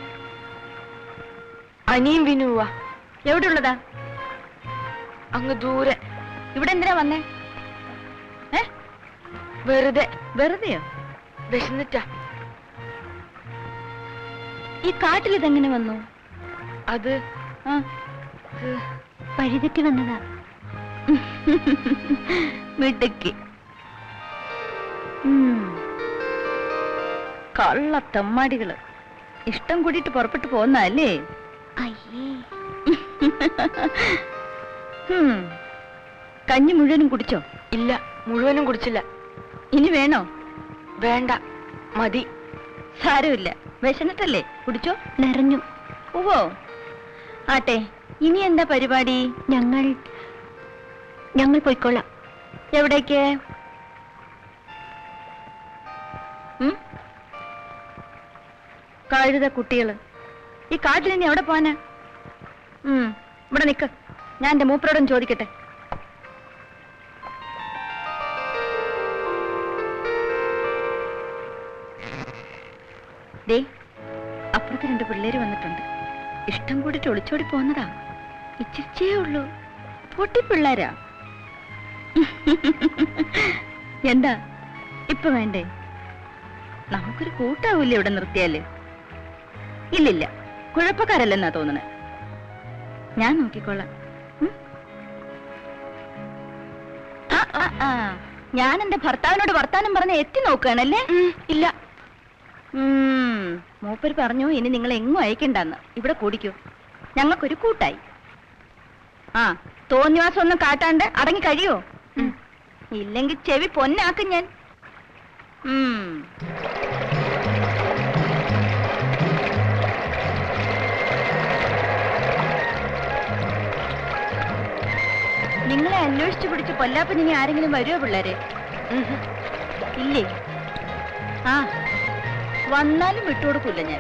അനിയും വിനുവാ. എവിടെയുള്ളതാ? അങ്ങ് ദൂരെ. ഇവിടെ എന്തിനാ വന്നേ? വെറുതെ. വെറുതെയോ? വിശന്നിട്ടാ. ഈ കാട്ടിൽ ഇതെങ്ങനെ വന്നു? അത് വഴിതെറ്റി വന്നതാ. മിടുക്കി. കള്ള തെമ്മാടികള് ഇഷ്ടം കൂടിയിട്ട് പുറപ്പെട്ടു പോന്നല്ലേ? അയ്യേ. കഞ്ഞി മുഴുവനും കുടിച്ചോ? ഇല്ല, മുഴുവനും കുടിച്ചില്ല. ഇനി വേണോ? വേണ്ട, മതി. സാരമില്ല, വിശന്നിട്ടല്ലേ? കുടിച്ചോ? നിറഞ്ഞു. ഓവോ. ആട്ടെ, ഇനി എന്താ പരിപാടി? ഞങ്ങൾ പോയിക്കൊള്ളാം. എവിടേക്ക്? കഴുത കുട്ടികള് ഈ കാട്ടിൽ ഇനി എവിടെ പോവാനാ? ഇവിടെ നിക്ക്, ഞാൻ എന്റെ മൂപ്പരോടും ചോദിക്കട്ടെ. ദേ, അപ്പുറത്ത് 2 പിള്ളേര് വന്നിട്ടുണ്ട്. ഇഷ്ടം കൂടിട്ട് ഒളിച്ചോടി പോന്നതാ. ഇച്ചിരിച്ചേ ഉള്ളൂ. പൊട്ടിപ്പിള്ളേരാ. എന്താ ഇപ്പൊ വേണ്ടേ? നമുക്കൊരു കൂട്ടാവൂല്ലേ ഇവിടെ നിർത്തിയാല്? ഇല്ലില്ല, കുഴപ്പക്കാരല്ലെന്നാ തോന്നണേ. ഞാൻ നോക്കിക്കൊള്ളാം. ഞാൻ എന്റെ ഭർത്താവിനോട് വർത്താനം പറഞ്ഞ് എത്തി നോക്കുകയാണല്ലേ? ഇല്ല. മൂപ്പര് പറഞ്ഞു ഇനി നിങ്ങൾ എങ്ങും അയക്കണ്ടെന്ന്. ഇവിടെ കൂടിക്കൂ, ഞങ്ങൾക്കൊരു കൂട്ടായി. തോന്നിവാസം ഒന്നും കാട്ടാണ്ട് അടങ്ങി കഴിയോ? ഇല്ലെങ്കിൽ ചെവി പൊന്നാക്കും ഞാൻ. നിങ്ങളെ അന്വേഷിച്ചു പിടിച്ച് കൊല്ലാപ്പൻ ഇനി ആരെങ്കിലും വരുമോ പിള്ളേരെ? ഇല്ലേ? വന്നാലും വിട്ടുകൊടുക്കൂല ഞാൻ.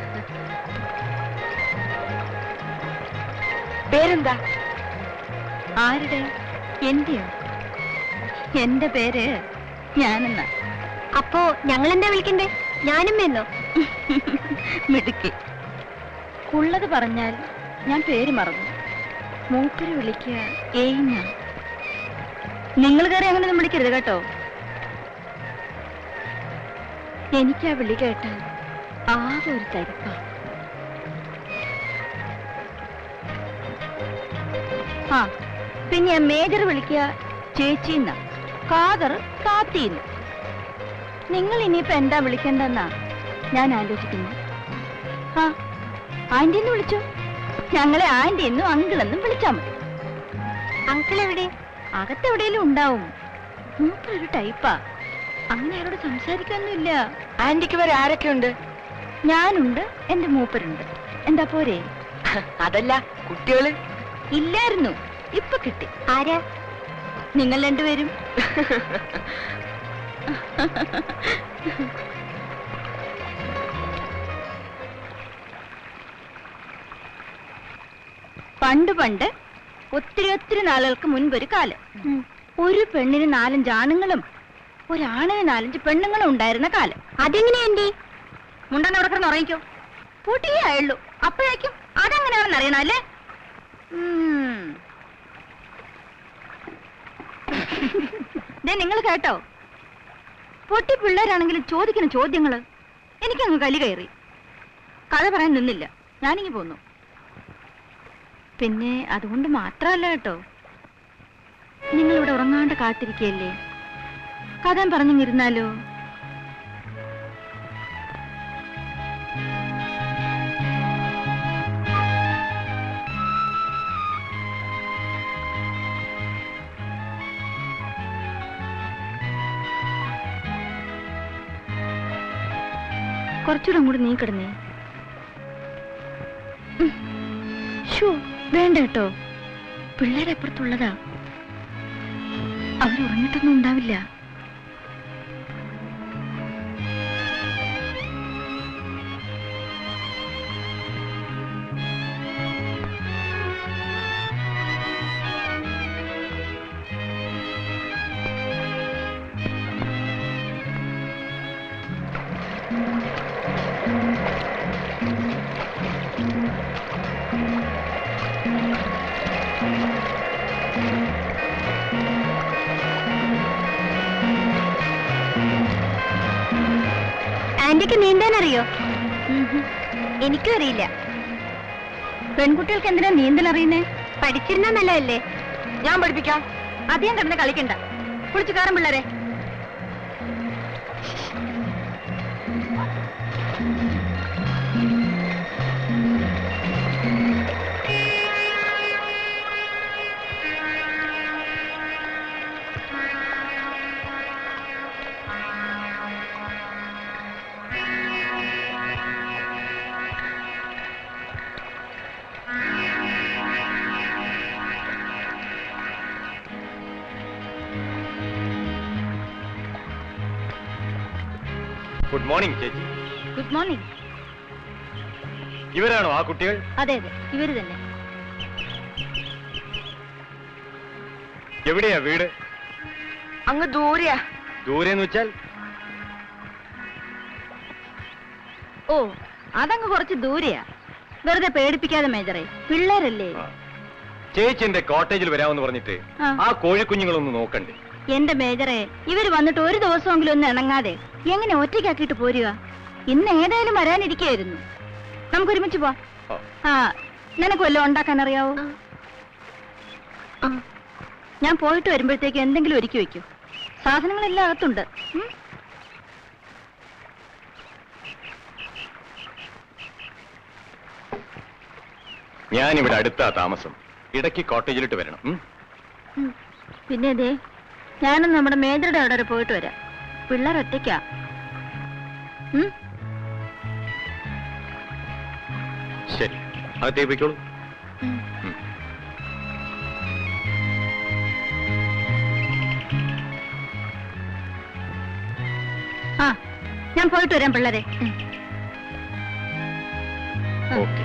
പേരെന്താ? ആരുടെ? എന്റെയോ? എന്റെ പേര് ഞാനെന്നാ. അപ്പോ ഞങ്ങൾ എന്താ വിളിക്കണ്ടേ? ഞാനും എന്നോ? മിടുക്കി. ഉള്ളത് പറഞ്ഞാൽ ഞാൻ പേര് മറന്നു. മൂപ്പര് വിളിക്കുക ഏഞ്ഞ. നിങ്ങൾ കയറി അങ്ങനെയൊന്നും വിളിക്കരുത് കേട്ടോ. എനിക്കാ വിളി കേട്ടാൽ ആകെ ഒരു തരിപ്പ. പിന്നെ മേജർ വിളിക്കുക ചേച്ചിന്ന, കാതർ താത്തിന്ന്. നിങ്ങൾ ഇനിയിപ്പോ എന്താ വിളിക്കണ്ടെന്നാ ഞാൻ ആലോചിക്കുന്നു. ആന്റിന്ന് വിളിച്ചു. ഞങ്ങളെ ആന്റി എന്നും അങ്കിളെന്നും വിളിച്ചാ മതി. അങ്കിൾ എവിടെ? അകത്തെവിടെയെങ്കിലും ഉണ്ടാവും. മൂപ്പരൊരു ടൈപ്പാ. അങ്ങനെ ആരോട് സംസാരിക്കൊന്നുമില്ല. ആന്റിക്ക് വരെ ആരൊക്കെ ഉണ്ട്? ഞാനുണ്ട്, എന്റെ മൂപ്പരുണ്ട്. എന്താ പോരെ? അതല്ല, കുട്ടികള് ഇല്ലായിരുന്നു, ഇപ്പൊ കിട്ടി. ആരാ? നിങ്ങൾ രണ്ടുപേരും. പണ്ട് ഒത്തിരി നാളുകൾക്ക് മുൻപൊരു കാലം, ഒരു പെണ്ണിന് 4-5 ആണുങ്ങളും ഒരാണിന് 4-5 പെണ്ണുങ്ങളും ഉണ്ടായിരുന്ന കാലം. അതെങ്ങനെയാ? മുണ്ടൻ അവിടെ കിടന്ന് ഉറങ്ങിക്കോ. പൂട്ടിയേ ആയുള്ളൂ. അപ്പോഴേക്കും അതെങ്ങനെയാണെന്ന് അറിയണം അല്ലേ? നിങ്ങൾ കേട്ടോ? പൊട്ടി പിള്ളേരാണെങ്കിലും ചോദിക്കുന്ന ചോദ്യങ്ങള് എനിക്കങ്ങ് കലി കയറി. കഥ പറയാൻ നിന്നില്ല, ഞാനിങ്ങി പോന്നു. പിന്നെ അതുകൊണ്ട് മാത്രമല്ല കേട്ടോ, നിങ്ങളിവിടെ ഉറങ്ങാണ്ട് കാത്തിരിക്കയല്ലേ, കഥ പറഞ്ഞിരുന്നാലോ? കുറച്ചുകൂടെ അങ്ങോട്ട് നീ കിടന്നേ. വേണ്ട കേട്ടോ, പിള്ളേരപ്പുറത്തുള്ളതാ. അവരുറങ്ങിട്ടൊന്നും ഉണ്ടാവില്ല. ആന്റിക്ക് നീന്താൻ അറിയോ? എനിക്കും അറിയില്ല. പെൺകുട്ടികൾക്ക് എന്തിനാ നീന്തൽ അറിയുന്നേ? പഠിച്ചിരുന്ന നല്ലതല്ലേ? ഞാൻ പഠിപ്പിക്കാം. അധികം കിടന്ന് കളിക്കണ്ട. കുളിച്ചു കയറും പിള്ളേരെ. ഗുഡ് മോർണിംഗ് ചേച്ചി. Good morning. ഇവരാണോ ആ കുട്ടികൾ? അതെ അതെ, ഇവര് തന്നെ. എവിടെയാ വീട്? അങ്ങ് ദൂരെയാ. ദൂരെന്ന് വെച്ചാൽ? ഓ, അതങ്ങ് കുറച്ച് ദൂരെയാ. വെറുതെ പേടിപ്പിക്കാതെ മേജറേ, പിള്ളേരല്ലേ. ചേച്ചി എന്റെ കോട്ടേജിൽ വരാമെന്ന് പറഞ്ഞിട്ട് ആ കോഴിക്കുഞ്ഞുങ്ങളൊന്ന് നോക്കണ്ടേ? എന്റെ മേജറെ, ഇവര് വന്നിട്ട് ഒരു ദിവസമെങ്കിലും ഒന്ന് ഇണങ്ങാതെ എങ്ങനെ ഒറ്റയ്ക്കാക്കിയിട്ട് പോരുക? ഇന്ന് ഏതായാലും വരാനിരിക്കുകയായിരുന്നു. നമുക്ക് ഒരുമിച്ച് പോവാം. ആ, നിനക്ക് വല്ലതും ഉണ്ടാക്കാൻ അറിയാവോ? ഞാൻ പോയിട്ട് വരുമ്പോഴത്തേക്ക് എന്തെങ്കിലും ഒരുക്കി വെക്കൂ. സാധനങ്ങളെല്ലാം അകത്തുണ്ട്. ഞാനിവിടെ അടുത്താ താമസം. ഇടയ്ക്ക് കോട്ടേജിലിട്ട് വരണം. പിന്നെ ദേ, ഞാനും നമ്മുടെ മേജറുടെ അവിടെ വരെ പോയിട്ട് വരാം. പിള്ളേർ ഒറ്റയ്ക്കാ. ശരി, അകത്തേക്ക് പോയിക്കോളൂ. ആ, ഞാൻ പോയിട്ട് വരാം പിള്ളേരെ. ഓക്കെ.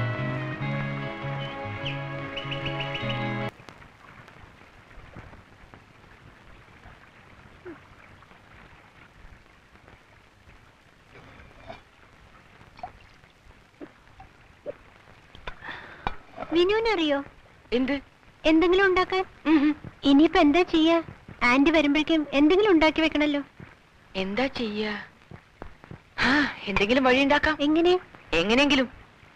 വിനുവിനറിയോ എന്ത്? എന്തെങ്കിലും ഉണ്ടാക്കാൻ? ഇനിയിപ്പോ എന്താ ചെയ്യാ? ആന്റി വരുമ്പോഴേക്കും എന്തെങ്കിലും ഉണ്ടാക്കി വെക്കണല്ലോ. എന്താ ചെയ്യാ? എന്തെങ്കിലും വഴി ഉണ്ടാക്കാം. എങ്ങനെ? എങ്ങനെയെങ്കിലും.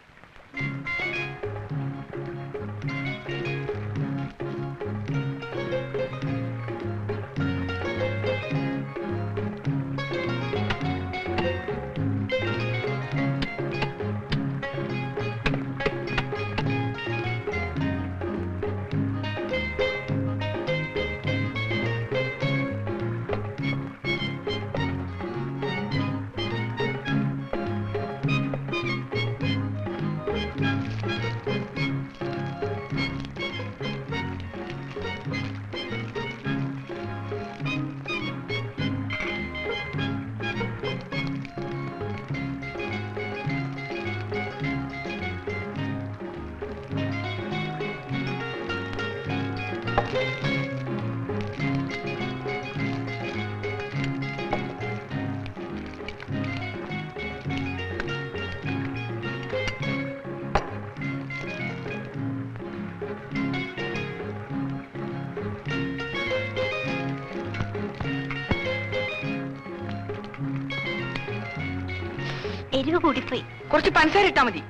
എരിവ് കൂടിപ്പോയി. കുറച്ച് പഞ്ചസാര ഇട്ടാ മതി.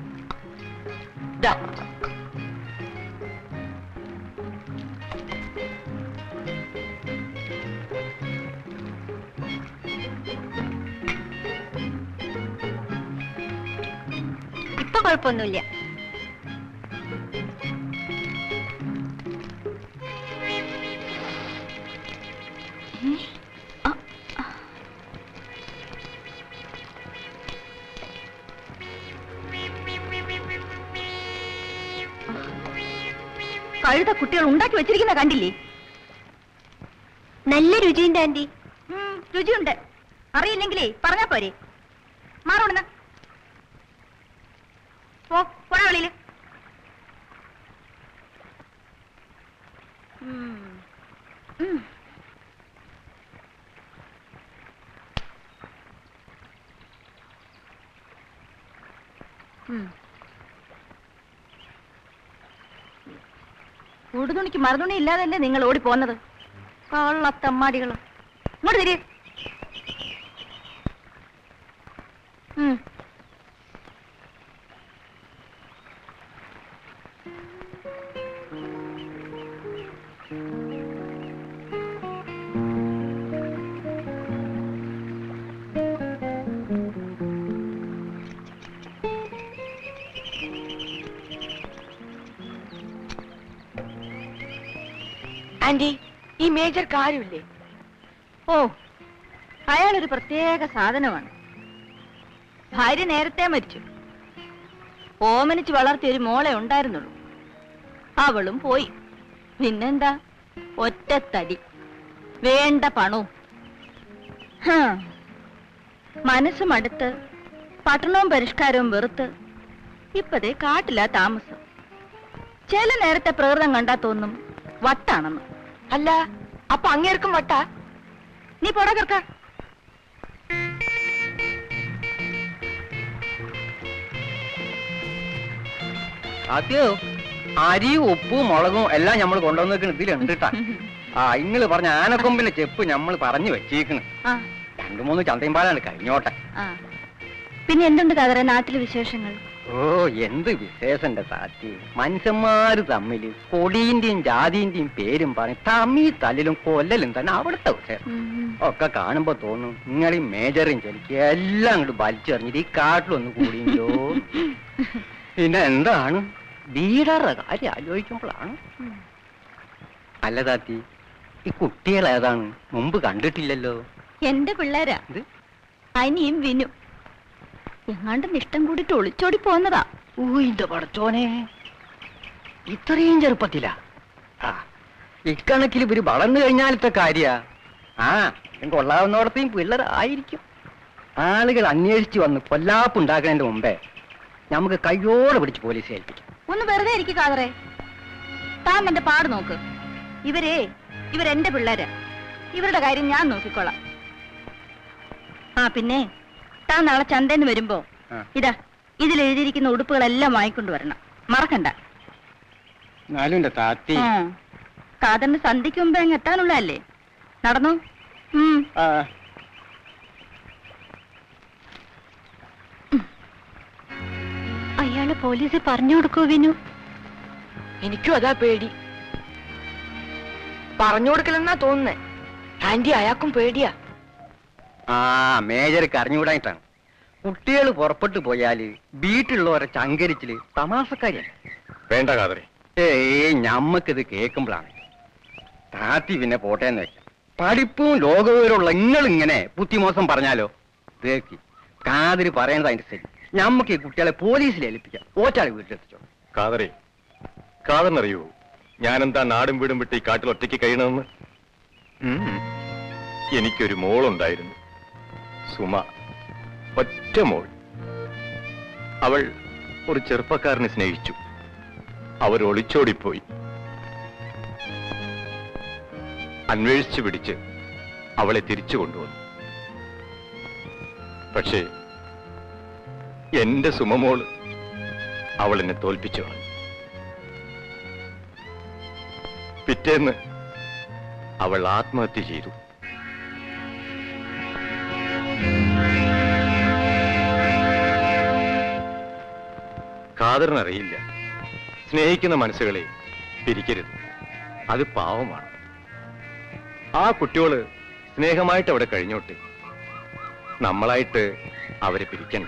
ഇപ്പൊ കുഴപ്പമൊന്നുമില്ല. കഴുത കുട്ടികൾ ഉണ്ടാക്കി വെച്ചിരിക്കുന്ന കണ്ടില്ലേ? നല്ല രുചിയുണ്ട് ആന്റി. രുചിയുണ്ട്. അറിയില്ലെങ്കിലേ പറഞ്ഞാ പോരെ. മാറോടുന്ന പോടാ വെളിയില്. ഉടുതുണിക്ക് മറുതുണി ഇല്ലാതല്ലേ നിങ്ങൾ ഓടിപ്പോന്നത്? കള്ളത്തമ്മാടികള്. ഇങ്ങോട്ട് തിരി. ആന്റി, ഈ മേജർക്ക് ആരുമില്ലേ? ഓ, അയാളൊരു പ്രത്യേക സാധനമാണ്. ഭാര്യ നേരത്തെ മരിച്ചു. ഓമനിച്ച് വളർത്തിയ ഒരു മോളെ ഉണ്ടായിരുന്നുള്ളൂ. അവളും പോയി. പിന്നെന്താ, ഒറ്റത്തടി, വേണ്ട പണവും. മനസ്സും അടുത്ത് പട്ടണവും പരിഷ്കാരവും വെറുത്ത് ഇപ്പതേ കാട്ടില്ല താമസം. ചില നേരത്തെ പ്രകൃതം കണ്ടാ തോന്നും വട്ടാണെന്ന്. അല്ല, അപ്പൊ അങ്ങേർക്കും വട്ടാ? നീ പോടാ കർക്ക. അതെയോ? അരിയും ഉപ്പും മുളകും എല്ലാം നമ്മൾ കൊണ്ടുവന്നേക്കണ ഇതിലുണ്ട് കേട്ടാ. ഇങ്ങള് പറഞ്ഞ ആനക്കൊമ്പിന്റെ ചെപ്പ് നമ്മൾ പറഞ്ഞു വെച്ചേക്കണ്. 2-3 ചന്തയും പാലാണ് കഴിഞ്ഞോട്ടെ. പിന്നെ എന്തുണ്ട് കഥ നാട്ടിലെ വിശേഷങ്ങൾ? ഓ, എന്ത് വിശേഷന്റെ സാറ്റി. മനുഷ്യന്മാര് തമ്മില് കൊടിന്റെയും ജാതിന്റെയും പേരും പറഞ്ഞ് തമ്മി തല്ലിലും കൊല്ലലും തന്നെ അവിടുത്തെ വിശേഷം. ഒക്കെ കാണുമ്പോ തോന്നും നിങ്ങളീ മേജറും ചെലിക്ക് എല്ലാം അങ്ങോട്ട് വലിച്ചെറിഞ്ഞിട്ട് ഈ കാട്ടിലൊന്ന് കൂടിയോ. പിന്നെ എന്താണ് വീടറുടെ കാര്യം ആലോചിക്കുമ്പോഴാണ്. അല്ല താത്തി, ഈ കുട്ടികൾ ഏതാണ്? മുമ്പ് കണ്ടിട്ടില്ലല്ലോ. എന്റെ പിള്ളേരാ അനിയും വിനു. എങ്ങാണ്ട് ഇഷ്ടം കൂടിട്ട് ഒളിച്ചോടി പോന്നതാ. ഊയിന്റെ പടച്ചോനെ, ഇത്രയും ചെറുപ്പത്തിലാ? ഇക്കണക്കിൽ ഇവര് വളർന്നു കഴിഞ്ഞാലത്തെ കാര്യാ. കൊള്ളാവുന്നോടത്തെയും പിള്ളേരായിരിക്കും. ആളുകൾ അന്വേഷിച്ചു വന്ന് കൊല്ലാപ്പുണ്ടാക്കുന്നതിന്റെ മുമ്പേ നമുക്ക് കയ്യോടെ പിടിച്ച് പോലീസ് ഏൽപ്പിക്കും. ഒന്ന് വെറുതെ ഇരിക്കും കാതറേ. താൻ എന്റെ പാട് നോക്ക്. ഇവരെന്റെ പിള്ളേരാ. ഇവരുടെ കാര്യം ഞാൻ നോക്കിക്കോളാം. പിന്നെ താൻ നാളെ ചന്തന്ന് വരുമ്പോ ഇതാ ഇതിലെഴുതിയിരിക്കുന്ന ഉടുപ്പുകളെല്ലാം വാങ്ങിക്കൊണ്ടുവരണം, മറക്കണ്ട. കാതറിന് സന്ധ്യക്ക് മുമ്പ് അങ്ങ് എത്താനുള്ളതല്ലേ. നടന്നോ? അയാള് പോലീസ് പറഞ്ഞു കൊടുക്കോ വിനു? എനിക്കും അതാ പേടി. പറഞ്ഞു കൊടുക്കലെന്നാ തോന്നുന്നേ. ആന്റി, അയാൾക്കും പേടിയാ. മേജർക്ക് അറിഞ്ഞുകൂടായിട്ടാണ്. കുട്ടികൾ പുറപ്പെട്ടു പോയാല് വീട്ടിലുള്ളവരെ ചങ്കരിച്ചില് തമാശക്കാരിയല്ല. വേണ്ട കാതറി. ഞമ്മക്കിത് കേൾക്കുമ്പോഴാണ് താത്തി പിന്നെ പോട്ടേന്ന് വെക്കാം. പഠിപ്പും ലോകവിവരമുള്ള നിങ്ങളിങ്ങനെ ബുദ്ധിമോശം പറഞ്ഞാലോ? തേക്കി കാതിരി പറയണത് അതിന്റെ ശരി. ഞമ്മക്ക് ഈ കുട്ടികളെ പോലീസിൽ ഏൽപ്പിക്കാം. ഓറ്റാളെ വീട്ടിലെത്തിച്ചോ. കാതറി, കാതറിനറിയോ ഞാനെന്താ നാടും വീടും വിട്ട് ഈ കാട്ടിൽ ഒറ്റയ്ക്ക് കഴിയണമെന്ന്? എനിക്കൊരു മോളുണ്ടായിരുന്നു, സുമ. ഒറ്റ മോൾ. അവൾ ഒരു ചെറുപ്പക്കാരനെ സ്നേഹിച്ചു. അവർ ഒളിച്ചോടിപ്പോയി. അന്വേഷിച്ചു പിടിച്ച് അവളെ തിരിച്ചു കൊണ്ടുവന്നു. പക്ഷേ എന്റെ സുമമോള് അവൾ എന്നെ തോൽപ്പിച്ചു കളഞ്ഞു. പിറ്റേന്ന് അവൾ ആത്മഹത്യ ചെയ്തു. കാതറിനറിയില്ല, സ്നേഹിക്കുന്ന മനസ്സുകളെ പിരിക്കരുത്. അത് പാവമാണ്. ആ കുട്ടിയോള് സ്നേഹമായിട്ട് അവിടെ കഴിഞ്ഞോട്ടെ. നമ്മളായിട്ട് അവരെ പിരിക്കണ്ട.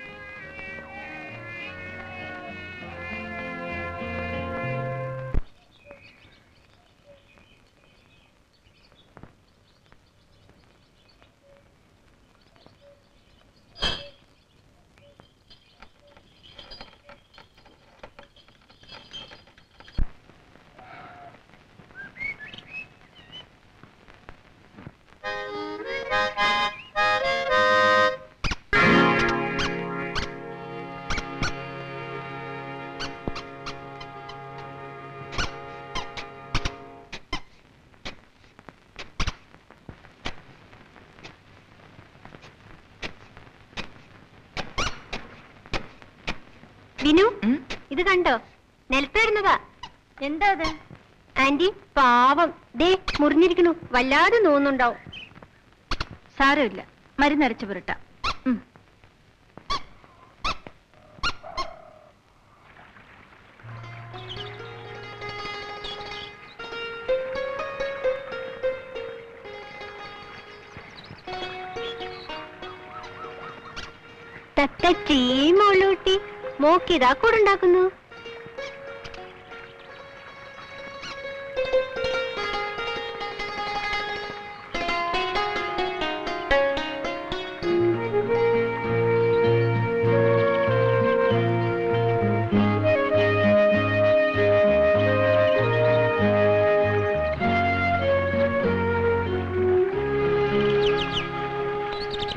വിനു, ഇത് കണ്ടോ? നിലത്തിടുന്നതാ. എന്താ അത്? ആന്റി, പാവം ദേ മുറിഞ്ഞിരിക്കണു. വല്ലാതെ നോന്നുണ്ടാവും. സാരമില്ല, മരുന്നരച്ചു പുരട്ട. തത്തച്ചീ മോളൂട്ടി, മോക്കിതാ കൂടുണ്ടാക്കുന്നു.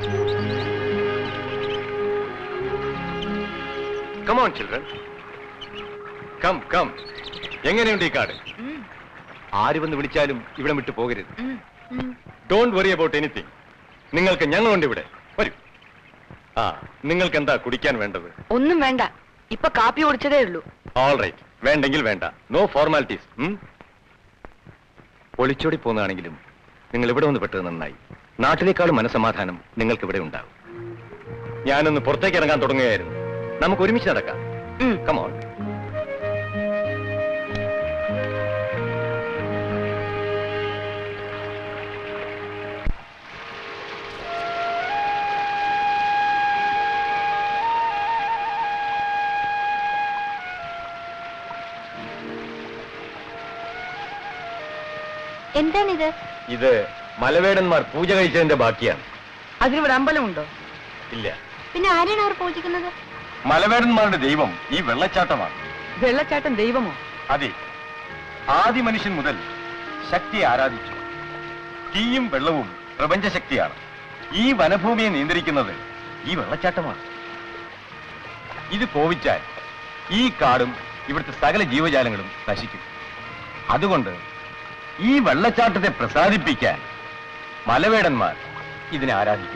Come on, children. Come. എങ്ങനെയുണ്ട് ഈ കാട്? ആര് വന്ന് വിളിച്ചാലും ഇവിടെ വിട്ടു പോകരുത്. Don't worry about anything. നിങ്ങൾക്ക് ഞങ്ങളുണ്ട് ഇവിടെ. വരൂ. നിങ്ങൾക്ക് എന്താ കുടിക്കാൻ വേണ്ടത്? ഒന്നും വേണ്ട, ഇപ്പൊ കാപ്പി കുടിച്ചതേ ഉള്ളൂ. ഓൾ റൈറ്റ്, വേണ്ടെങ്കിൽ വേണ്ട. No formalities. ഒളിച്ചോടി പോകുന്നതാണെങ്കിലും നിങ്ങൾ ഇവിടെ വന്ന് പെട്ടത് നന്നായി. നാട്ടിലേക്കാളും മനസമാധാനം നിങ്ങൾക്ക് ഇവിടെ ഉണ്ടാകും. ഞാനൊന്ന് പുറത്തേക്ക് ഇറങ്ങാൻ തുടങ്ങുകയായിരുന്നു. നമുക്ക് ഒരുമിച്ച് നടക്കാം. കമോൺ. എന്താണിത്? ഇത് മലവേടന്മാർ പൂജ കഴിച്ചതിന്റെ ബാക്കിയാണ്. അതിനിവിടെ അമ്പലമുണ്ടോ? ഇല്ല. പിന്നെ ആരാണ് അവർ പൂജിക്കുന്നത്? മലവേടന്മാരുടെ ദൈവം ഈ വെള്ളച്ചാട്ടമാണ്. വെള്ളച്ചാട്ടം ദൈവമോ? അതെ, ആദി മനുഷ്യൻ മുതൽ ശക്തിയെ ആരാധിച്ചു. തീയും വെള്ളവും പ്രപഞ്ചശക്തിയാണ്. ഈ വനഭൂമിയെ നിയന്ത്രിക്കുന്നത് ഈ വെള്ളച്ചാട്ടമാണ്. ഇത് കോപിച്ചാൽ ഈ കാടും ഇവിടുത്തെ സകല ജീവജാലങ്ങളും നശിക്കും. അതുകൊണ്ട് ഈ വെള്ളച്ചാട്ടത്തെ പ്രസാദിപ്പിക്കാൻ മലവേടന്മാർ ഇതിനെ ആരാധിക്കുന്നു.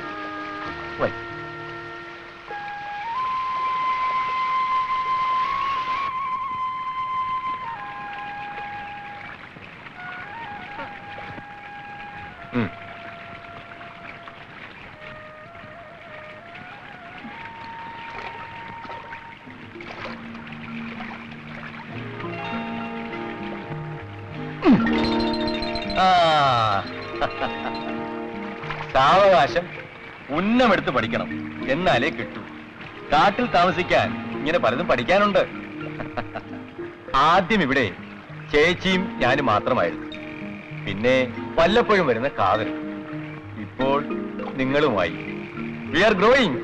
സാവകാശം ഉന്നമെടുത്ത് പഠിക്കണം, എന്നാലേ കിട്ടൂ. കാട്ടിൽ താമസിക്കാൻ ഇങ്ങനെ പലതും പഠിക്കാനുണ്ട്. ആദ്യം ഇവിടെ ചേച്ചിയും ഞാനും മാത്രമായിരുന്നു. പിന്നെ വല്ലപ്പോഴും വരുന്ന കാതൽ. ഇപ്പോൾ നിങ്ങളുമായി. V are growing.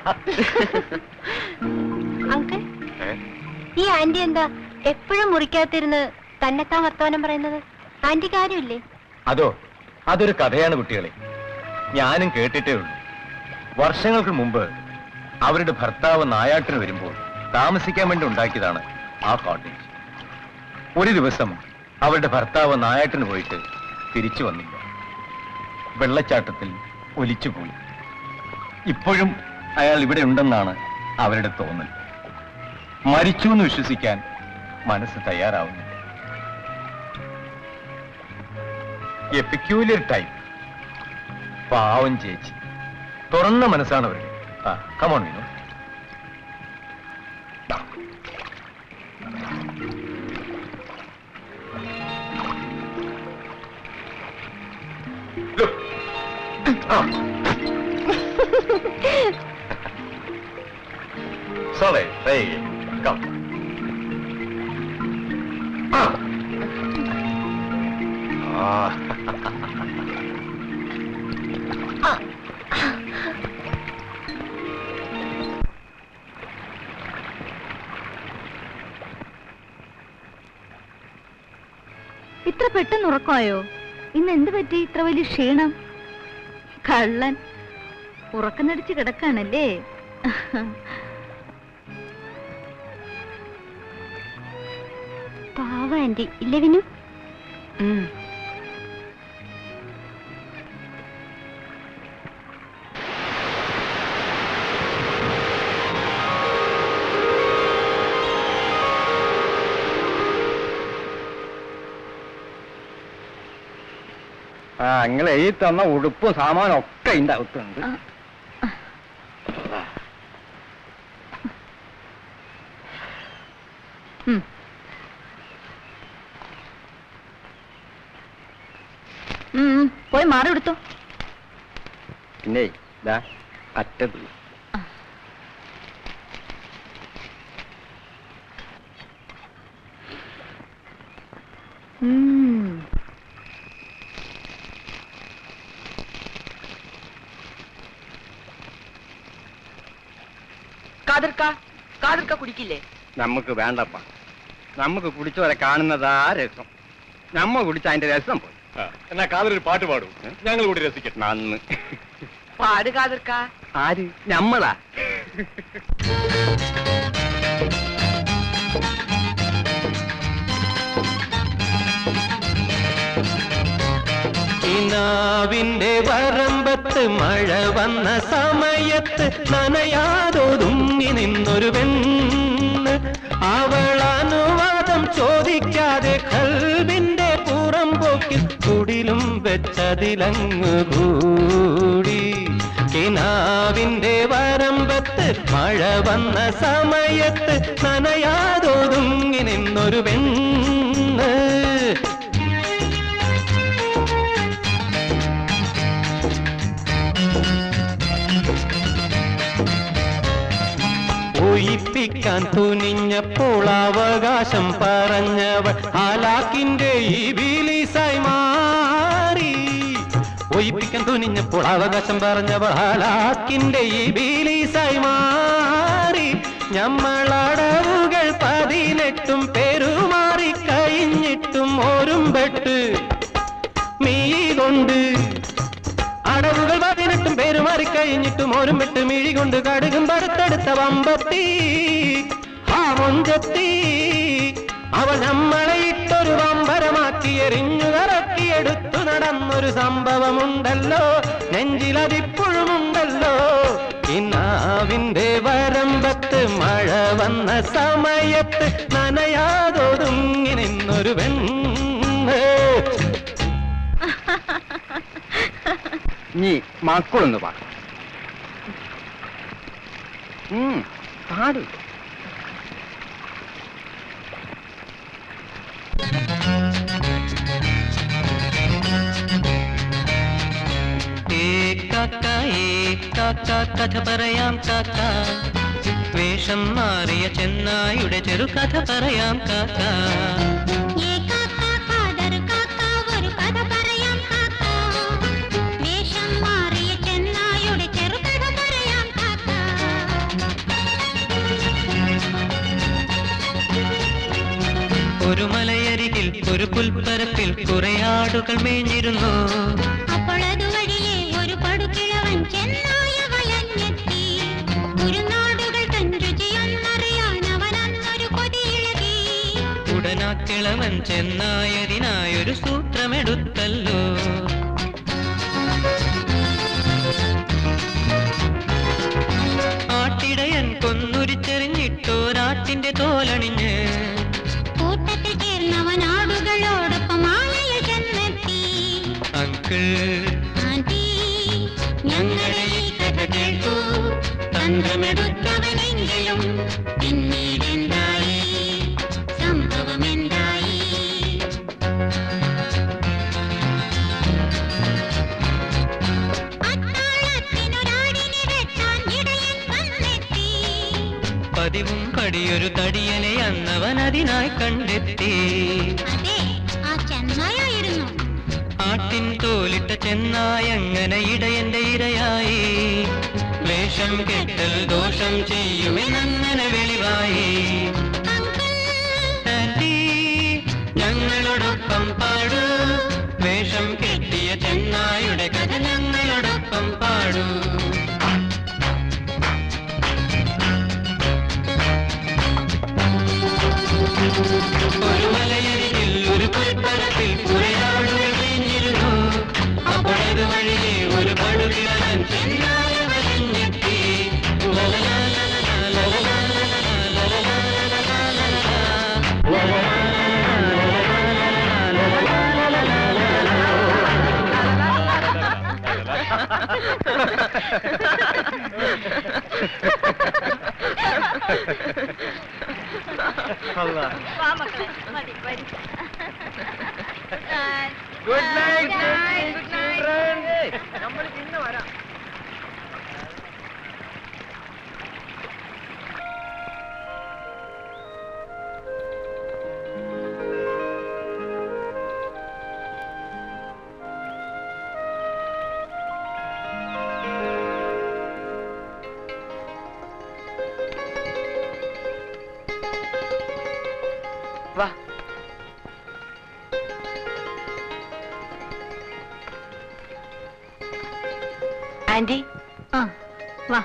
അങ്കിൾ, ഈ ആന്റി എന്താ എപ്പോഴും മുറിക്കാത്തിരുന്ന് തന്നെത്താൻ വർത്തമാനം പറയുന്നത്? ആന്റിക്ക് ആരുമില്ലേ? അതൊരു കഥയാണ് കുട്ടികളെ. ഞാനും കേട്ടിട്ടേ ഉള്ളൂ. വർഷങ്ങൾക്ക് മുമ്പ് അവരുടെ ഭർത്താവ് നായാട്ടിന് വരുമ്പോൾ താമസിക്കാൻ വേണ്ടി ഉണ്ടാക്കിയതാണ് ആ കോട്ടേജ്. ഒരു ദിവസം അവരുടെ ഭർത്താവ് നായാട്ടിന് പോയിട്ട് തിരിച്ചു വന്നില്ല. വെള്ളച്ചാട്ടത്തിൽ ഒലിച്ചുപോയി. ഇപ്പോഴും അയാൾ ഇവിടെ ഉണ്ടെന്നാണ് അവരുടെ തോന്നൽ. മരിച്ചു എന്ന് വിശ്വസിക്കാൻ മനസ്സ് തയ്യാറാവുന്നില്ല. A peculiar type. പാവം ചേച്ചി. തുറന്ന മനസ്സാണ് അവരുടെ. Come on Vinod. Sorry, hey, come. ഇത്ര പെട്ടെന്ന് ഉറക്കമായോ? ഇന്ന് എന്ത് പറ്റി ഇത്ര വലിയ ക്ഷീണം? കള്ളൻ ഉറക്കം നടിച്ച് കിടക്കാണല്ലേ? പാവ ആന്റി ഇല്ല വിനു? നിങ്ങൾ ഈ തന്ന ഉടുപ്പും സാമാനും ഒക്കെ ഇതിന്റെ അകത്തുണ്ട്. പോയി മാറി എടുത്തോ. പിന്നെ ഇതാ അറ്റത്ത് കാതിർക്ക കുടിക്കില്ലേ? നമുക്ക് വേണ്ടപ്പ. നമുക്ക് കുടിച്ചവരെ കാണുന്നതാ രസം. നമ്മ കുടിച്ച അതിന്റെ രസം പോയി. എന്നാ കാതൊരു പാട്ട് പാടും, ഞങ്ങൾ കൂടി രസിക്കട്ടെ. നന്ന് പാടുകാതിർക്ക. ആര്? ഞമ്മളാ. കിനാവിന്റെ വരമ്പത്ത് മഴ വന്ന സമയത്ത് നനയാതൊതുങ്ങി നിന്നൊരു പെണ്ണ്. അവൾ അനുവാദം ചോദിക്കാതെ കൽബിന്റെ പുറം പോക്കിൽ കുടിലും വെച്ചതിലങ്ങ് കൂടി. കിനാവിന്റെ വരമ്പത്ത് മഴ വന്ന സമയത്ത് നനയാതൊതുങ്ങി നിന്നൊരു പെണ്ണ്. ഒയിപ്പിക്കാൻ തുനിഞ്ഞപ്പോൾ അവകാശം പറഞ്ഞവൾ ഹാലാക്കിന്റെ ഈ ബിലീസായി മാറി. ഒയിപ്പിക്കാൻ തുനിഞ്ഞപ്പോൾ അവകാശം പറഞ്ഞവൾ ഹാലാക്കിന്റെ ഈ ബിലീസായി മാറി. ഞമ്മളടവുകൾ 18 പെരുമാറി കഴിഞ്ഞിട്ടും ഓരുംപെട്ട് മീ കൊണ്ട് അടവുകൾ 18 പെരുമാറി കഴിഞ്ഞിട്ടും ഓരും പെട്ട് മിഴി കൊണ്ട് കടുകും പടുത്തെടുത്ത വമ്പത്തി ആ മൊഞ്ചത്തി അവൾ നമ്മളെ ഇട്ടൊരു വമ്പരമാക്കി എറിഞ്ഞു കറക്കിയെടുത്തു നടന്നൊരു സംഭവമുണ്ടല്ലോ, നെഞ്ചിലതിപ്പോഴുമുണ്ടല്ലോ. കിനാവിന്റെ വരമ്പത്ത് മഴ വന്ന സമയത്ത് നനയാതൊതുങ്ങി നിന്നൊരു പെണ്ണ്. നീ മക്കളൊന്ന് പാടും പാട്. കഥ പറയാം കാക്ക, വേഷം മാറിയ ചെന്നായുടെ ചെറു കഥ പറയാം കാക്ക. ഒരു മലയരികിൽ ഒരു പുൽപ്പരപ്പിൽ കുറെ ആടുകൾ മേഞ്ഞിരുന്നു. അപ്പോൾ അതുവഴിയെ ഒരു പടുകിഴവൻ ചെന്നായ വലഞ്ഞെത്തി. കുരുനാടുകൾ തൻ രുചിയൊന്നറിയാൻ അവനന്നൊരു കൊതിയിളകി. ഉടനാ കിളവൻ ചെന്നായതിനായൊരു സൂത്രമെടുത്തല്ലോ. ആട്ടിടയൻ കൊന്നുരിച്ചെറിഞ്ഞിട്ടോരാട്ടിന്റെ തോലണിഞ്ഞ് കൂട്ടത്തിൽ ചേർന്നവനാടുകളോടൊപ്പം ആലയിൽ ചെന്നെത്തി. അങ്കിൾ ആന്റി, ഞങ്ങളുടെ ഈ കഥ കേൾക്കൂ. തന്ത്രമെടുത്തവനെങ്കിലും പിന്നീടെന്തായി, സംഭവമെന്തായി? അത്താഴത്തിനൊരാടിനെ വെട്ടാൻ ഇടയൻ വന്നെത്തി. പതിവും പടിയൊരു തടിയനെ അന്നവൻ അതിനായി കണ്ടെത്തി. അതെ, ആ ചെന്നായായിരുന്നു. ആട്ടിൻ തോലിട്ട ചെന്നായങ്ങനെ ഇടയന്റെ ഇരയായി. വേഷം കെട്ടൽ ദോഷം ചെയ്യുമെന്നങ്ങനെ വെളിവായി. ആന്റി, ഞങ്ങളോടൊപ്പം പാടൂ. വേഷം കെട്ടിയ ചെന്നായുടെ കഥ ഞങ്ങളോടൊപ്പം പാടൂ. ഒരു മലയരികിൽ ഒരു പുൽപ്പരപ്പിൽ കുറെ ആടുകൾ മേഞ്ഞിരുന്നു. അപ്പോഴത് വഴിയെ ഒരു പടുകിഴവൻ ചെന്നായ വലഞ്ഞെത്തി. Good night. നമ്മൾ ഇന്ന് വരാം. വാ. ആന്റി ആ വാ.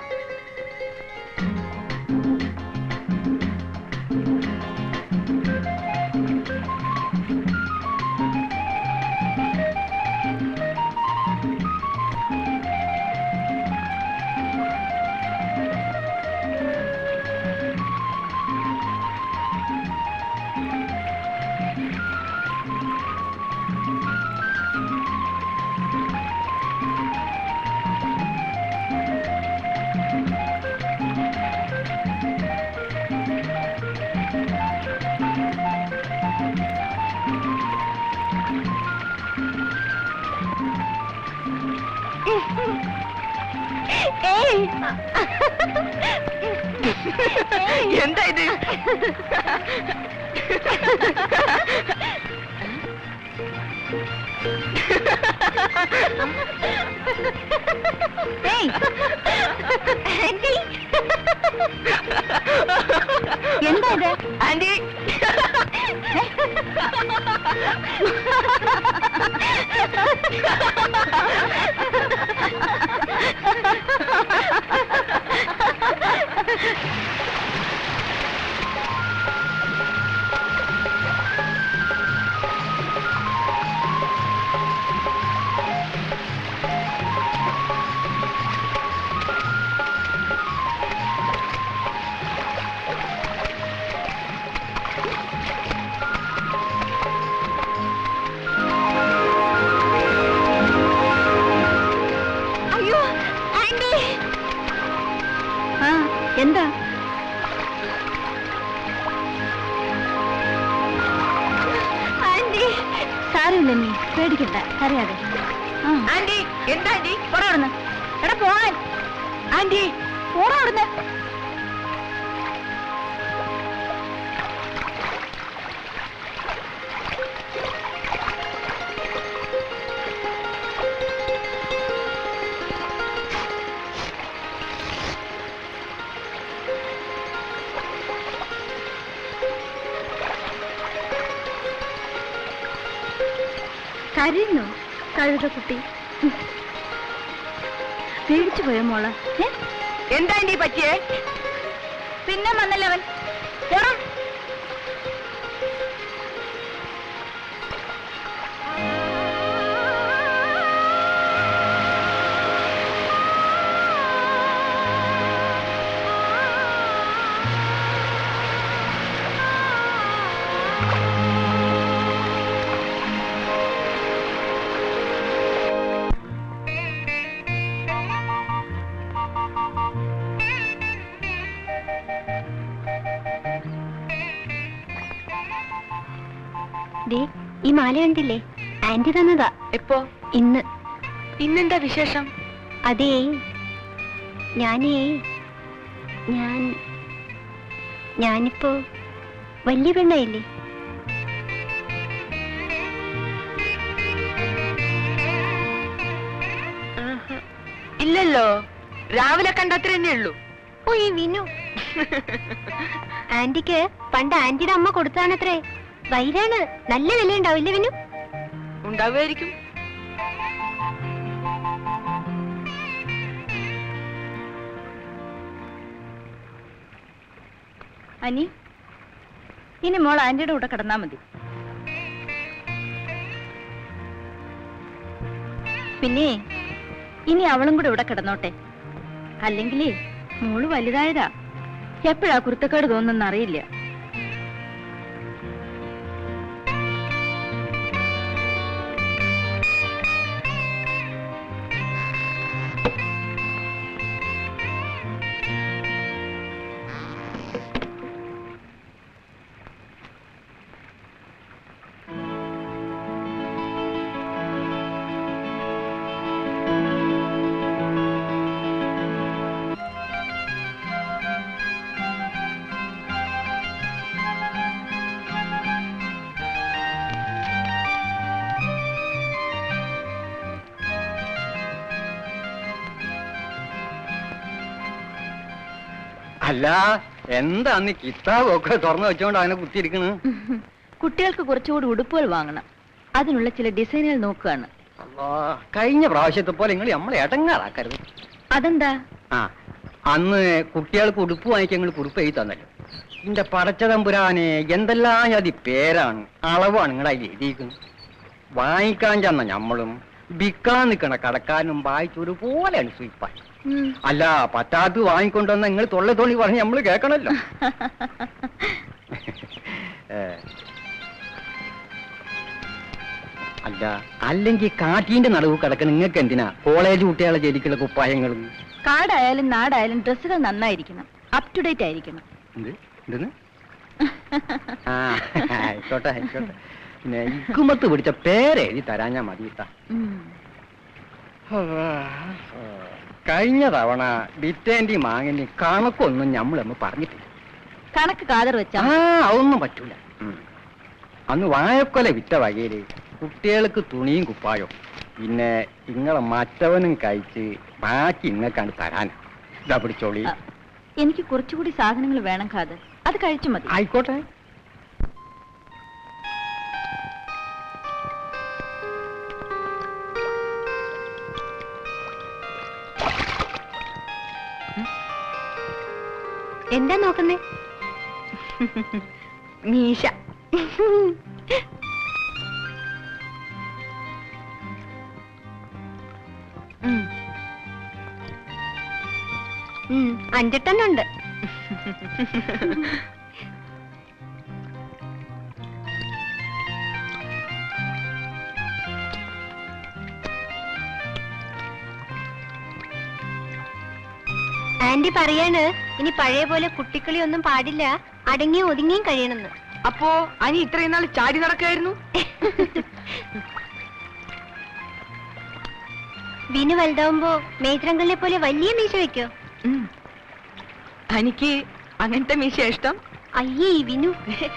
എന്താ ഇത്? എന്താ ഇത് ആന്റി? എന്താ? സാരമില്ല, നീ പേടിക്കണ്ട, കരയാതെ. ആന്റി എന്താ ആന്റി? പോടാ അവിടുന്ന്. എടാ പോവാൻ. ആന്റി പോടാ അവിടുന്ന്. കരയുന്നു കഴുത കുട്ടി. പേടിച്ചു പോയോ മോള്? എന്താ ആന്റി പറ്റിയേ? പിന്നെ വന്നല്ലവൻ. പോടാ. ഈ മാല കണ്ടില്ലേ? ആന്റി തന്നതാ. എപ്പോ? ഇന്ന്. ഇന്നെന്താ വിശേഷം? അതേ, ഞാനിപ്പോ വലിയ പെണ്ണായില്ലേ? ഇല്ലല്ലോ, രാവിലെ കണ്ടത്ര തന്നെ ഉള്ളൂ. ഓ ഈ വിനു. ആന്റിക്ക് പണ്ട് ആന്റിയുടെ അമ്മ കൊടുത്താണത്രേ. വൈരാണ്, നല്ല വില ഉണ്ടാവില്ലേ വിനു? ഉണ്ടാവുമായിരിക്കും. അനി, ഇനി മോൾ ആന്റിയുടെ കൂടെ കിടന്നാ മതി. പിന്നെ ഇനി അവളും കൂടെ ഇവിടെ കിടന്നോട്ടെ. അല്ലെങ്കിലേ മോള് വലുതായതാ, എപ്പോഴാ കുരുത്തക്കേട് തോന്നുന്ന അറിയില്ല. അല്ല, എന്താ അന്ന് കിതാബൊക്കെ തുറന്നു വെച്ചോണ്ട് അങ്ങനെ കുത്തിയിരിക്കണ്? കുട്ടികൾക്ക് കുറച്ചുകൂടി ഉടുപ്പുകൾ വാങ്ങണം. അതിനുള്ള ചില ഡിസൈനുകൾ നോക്കുകയാണ്. കഴിഞ്ഞ പ്രാവശ്യത്തെ പോലെ നിങ്ങൾ നമ്മളെ ഇടങ്ങാറാക്കരുത്. അതെന്താ? അന്ന് കുട്ടികൾക്ക് ഉടുപ്പ് വാങ്ങിക്കാൻ നിങ്ങൾ കുറിപ്പ് എഴുതി തന്നല്ലോ. എന്റെ പടച്ചതമ്പുരാനെ, എന്തെല്ലാം അതി പേരാണ്, അളവാണ് നിങ്ങൾ അതിൽ എഴുതിയിരിക്കുന്നത്. വാങ്ങിക്കാൻ ചെന്ന നമ്മളും വിൽക്കാൻ നിൽക്കണ കടക്കാരനും വായിച്ചൊരുപോലെയാണ് സ്വീപ്പാൻ. അല്ല, പറ്റാത്ത വാങ്ങിക്കൊണ്ടുവന്ന നിങ്ങൾ തൊള്ള തോണി പറഞ്ഞ് നമ്മൾ കേൾക്കണല്ലോ. അല്ല, അല്ലെങ്കിൽ കാറ്റീന്റെ നടുവ് കിടക്കുന്ന നിങ്ങൾക്ക് എന്തിനാ കോളേജ് കുട്ടികളെ ജയിലിക്കുള്ള കുപ്പായങ്ങൾ? കാടായാലും നാടായാലും ഡ്രസ്സുകൾ നന്നായിരിക്കണം, അപ് ടു ഡേറ്റ് ആയിരിക്കണം. ആയിക്കോട്ടെ ആയിക്കോട്ടെ. പിന്നെ ഇക്കുമത്ത് പിടിച്ച പേരെഴുതി തരാഞ്ഞാ മതി. കഴിഞ്ഞ തവണ വിറ്റേന്റി മാങ്ങിന് കണക്കൊന്നും നമ്മളൊന്നും പറഞ്ഞിട്ടില്ല. കണക്ക് കാതർ വെച്ചാ അതൊന്നും പറ്റൂല. അന്ന് വാഴക്കൊല വിറ്റ വകയില് കുട്ടികൾക്ക് തുണിയും കുപ്പായോ, പിന്നെ ഇങ്ങളെ മറ്റവനും കഴിച്ച് ബാക്കി ഇങ്ങക്കാണ് തരാൻ. ഇതാ പിടിച്ചോളി. എനിക്ക് കുറച്ചുകൂടി സാധനങ്ങൾ വേണം കാതർ, അത് കഴിച്ചു മതി. ആയിക്കോട്ടെ. എന്താ നോക്കുന്നേ? മീശ. അഞ്ചെട്ടെണ്ണുണ്ട്. ആന്റി പറയാണ് ഇനി പഴയ പോലെ കുട്ടിക്കളി ഒന്നും പാടില്ല, അടങ്ങിയും ഒതുങ്ങിയും കഴിയണമെന്ന്. അപ്പോ അനി ഇത്രയും നാൾ ചാടി നടക്കായിരുന്നു? വിനു വലുതാവുമ്പോ മേത്രങ്കളിനെ പോലെ വലിയ മീശ വെക്കോ? എനിക്ക് അങ്ങനത്തെ മീശ ഇഷ്ടം. അയ്യേ വിനു.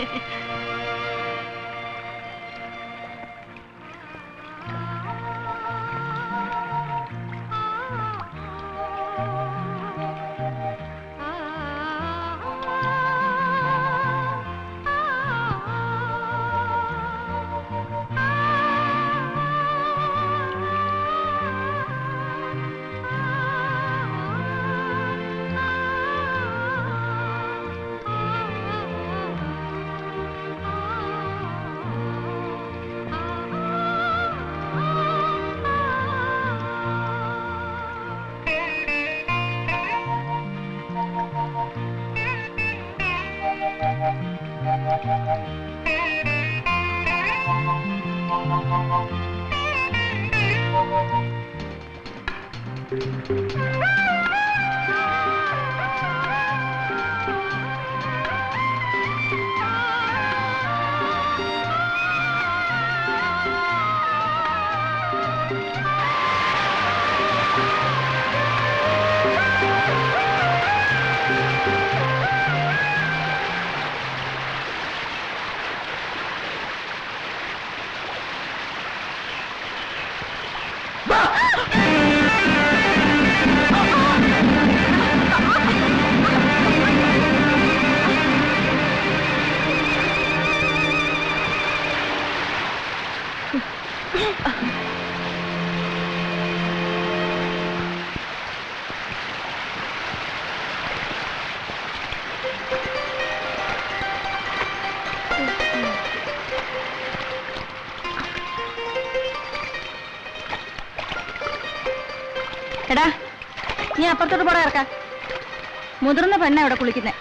എടാ, നീ അപ്പുറത്തോട്ട് പോടാ, ഇറക്കാം. മുതിർന്ന പെണ്ണ ഇവിടെ കുളിക്കുന്നേ.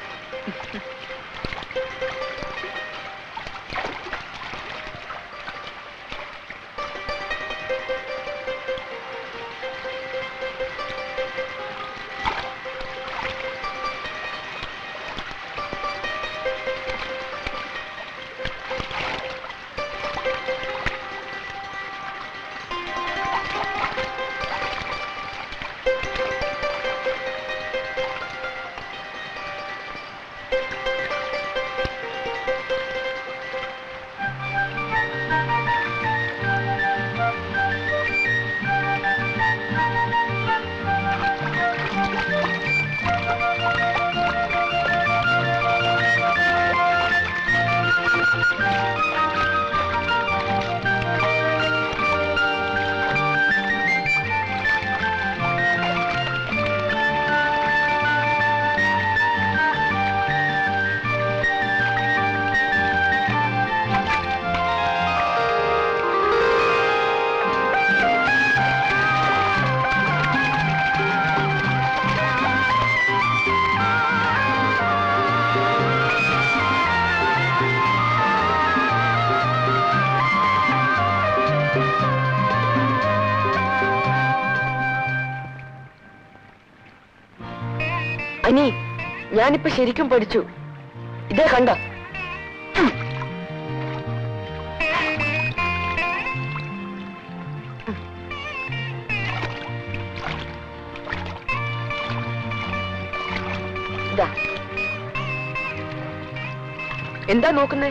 അനി, ഞാനിപ്പോ ശരിക്കും പഠിച്ചു. ഇതേ കണ്ട. എന്താ നോക്കുന്നേ?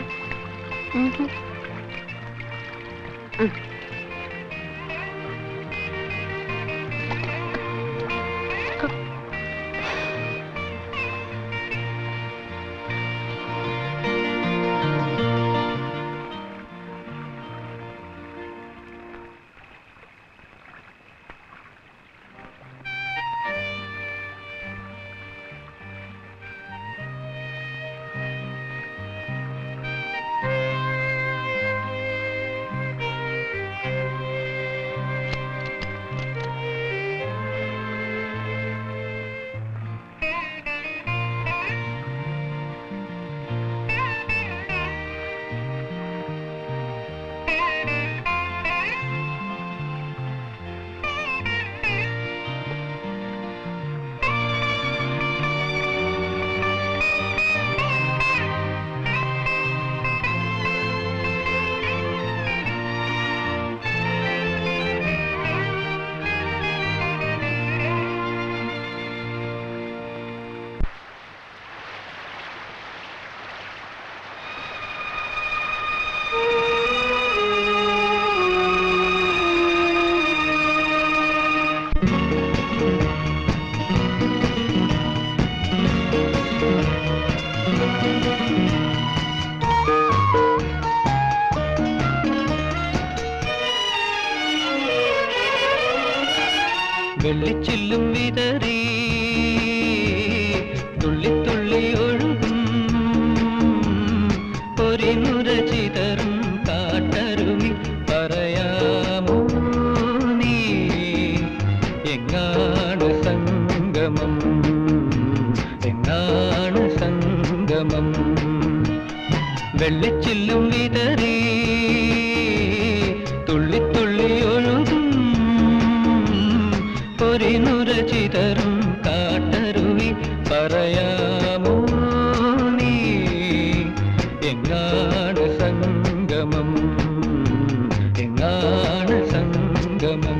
വെള്ളിച്ചില്ലും വിതറി തുള്ളി തുള്ളി ഒഴുകും പൊരിനുര ചിതറും കാട്ടരുവി പറയാമോ നീ എങ്ങാണ് സംഗമം, എങ്ങാണ് സംഗമം. വെള്ളിച്ചില്ലും വിതറി തുള്ളി തുള്ളി ഒഴുകും പൊരിനുര ചിതറും കാട്ടരുവി പറയാമോ നീ എങ്ങാണ് സംഗമം, എങ്ങാണ് സംഗമം.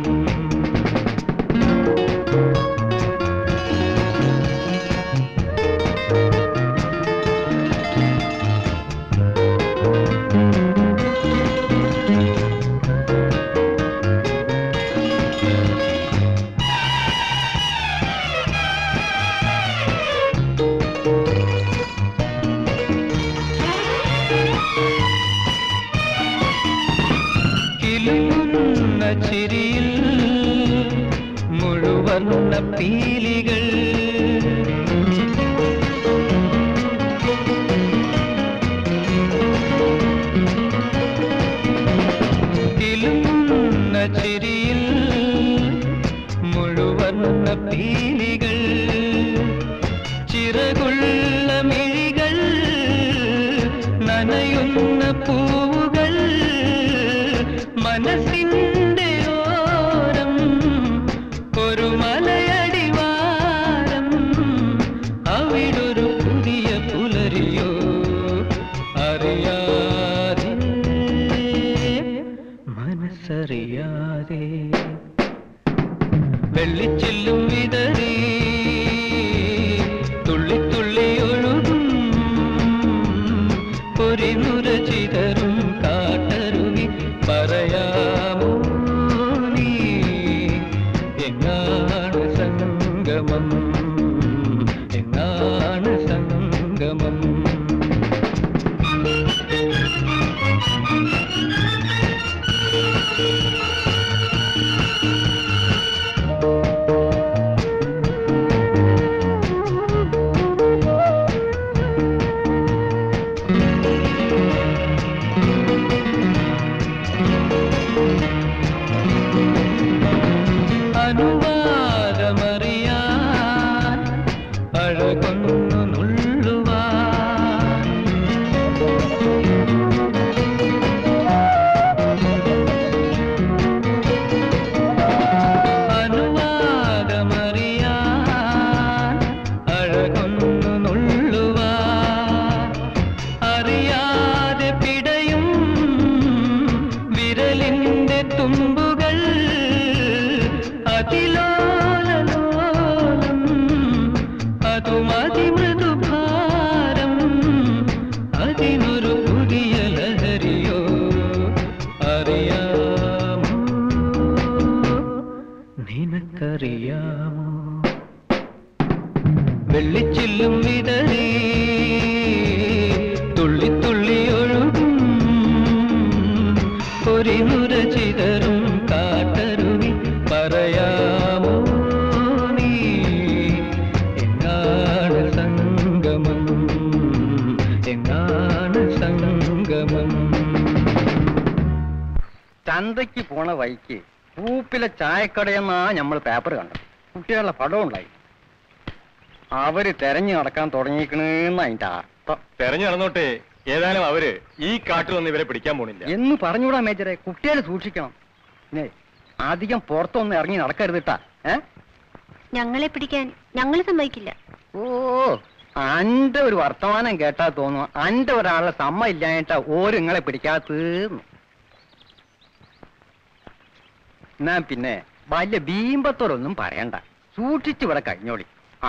ചിരിയിൽ മുഴുവർണ്ണ പീലികൾ കിലുങ്ങുന്ന ചിരിയിൽ മുഴുവർണ്ണ പീലികൾ ചിറകുള്ള മിഴികൾ നനയുന്ന പൂവുകൾ മനസ്സിന്റെ ഓരം ഒരു മലയടിവാരം അവിടൊരു പുതിയ പുലരിയോ അറിയാതെ മനസ്സറിയാതെ വെള്ളിച്ചില്ലും വിതറി തുള്ളി തുള്ളി ഒഴുകും പൊരിനുര ചിതറും കാട്ടരുവി പറയാമോ നീ എങ്ങാണ് സംഗമം, എങ്ങാണ് സംഗമം. അനുവാദമറിയാൻ അഴകൊന്നു നുള്ളുവാൻ അനുവാദമറിയാൻ അഴകൊന്നു അതും അതിമൃദുഭാരം അതിനൊരു പുതിയ ലഹരിയോ അറിയാമോ നിനക്കറിയാമോ വെള്ളിച്ചില്ലും വിതറി തുള്ളി തുള്ളി ഒഴുകും പൊരിനുര ചിതറും കാട്ടരുവി പറയാമോ നീ എങ്ങാണ് സംഗമം എങ്ങാണ് സംഗമം ചന്തയ്ക്ക് പോണ വഴിക്ക് പൂപ്പിലെ ചായക്കടയെന്നാ നമ്മൾ പേപ്പർ കണ്ടത്. കുട്ടികളുടെ പടം ഉണ്ടായി. അവര് തെരഞ്ഞു നടക്കാൻ തുടങ്ങിക്കണെന്ന് അതിന്റെ അർത്ഥം. തെരഞ്ഞു നടന്നോട്ടെ, ഏതായാലും അവര് ഈ കാട്ടിൽ വന്ന് ഇവരെ പിടിക്കാൻ പോണില്ല എന്ന് പറഞ്ഞുകൂടാ മേജറെ. കുട്ടികൾ സൂക്ഷിക്കണം. പിന്നെ അധികം പുറത്തൊന്നും ഇറങ്ങി നടക്കരുതിട്ടാ. ഞങ്ങളെ പിടിക്കാൻ ഞങ്ങൾ സമ്മതിക്കില്ല. ഓ, അന്റെ ഒരു വർത്തമാനം കേട്ടാ തോന്നുന്നു അന്റെ ഒരാളുടെ സമ്മ ഇല്ലാഞ്ഞിട്ടാ ഓര് നിങ്ങളെ പിടിക്കാത്തീർന്നു. എന്നാ പിന്നെ വലിയ ബീമ്പത്തോടൊന്നും പറയണ്ട, സൂക്ഷിച്ചു ഇവിടെ കഴിഞ്ഞോളി. ആ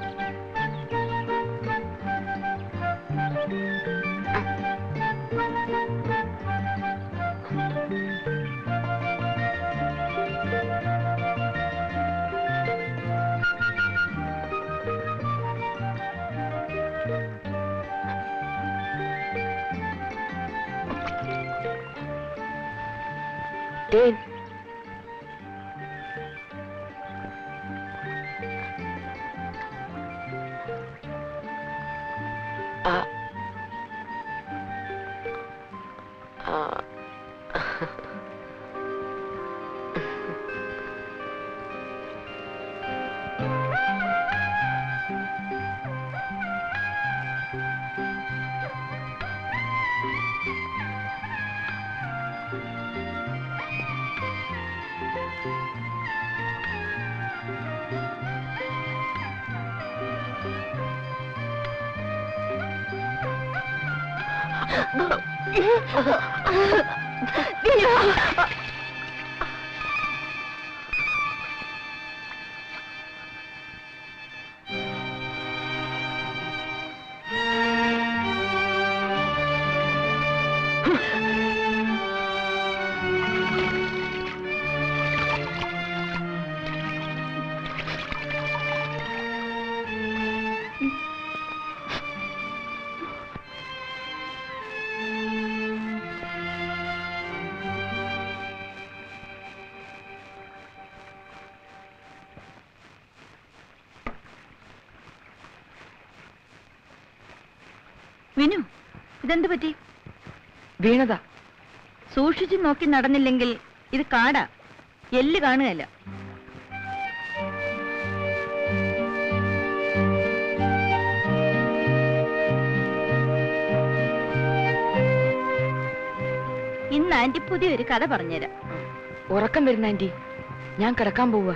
വിനു, ഇതെന്ത് പറ്റി? വീണതാ. സൂക്ഷിച്ചു നോക്കി നടന്നില്ലെങ്കിൽ ഇത് കാടാ, എല്ല് കാണുകയല്ല. ഇന്ന് ആന്റി പുതിയൊരു കഥ പറഞ്ഞുതരാം. ഉറക്കം വരുന്ന ആന്റി, ഞാൻ കിടക്കാൻ പോവുക.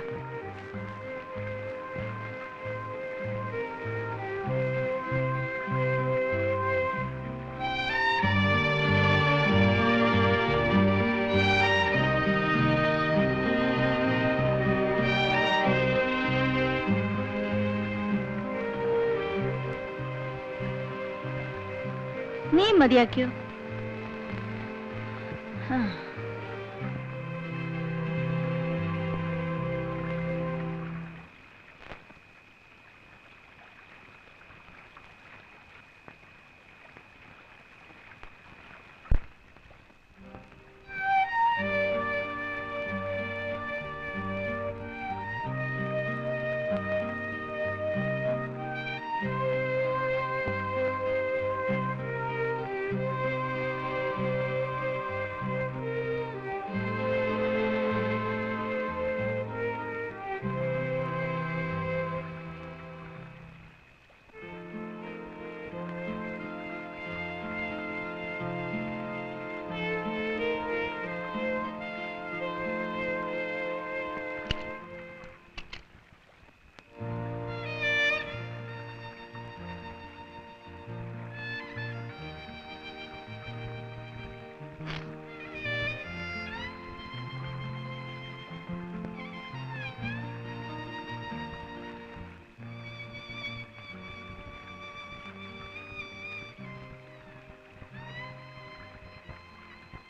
നീ മതിയാക്കിയോ?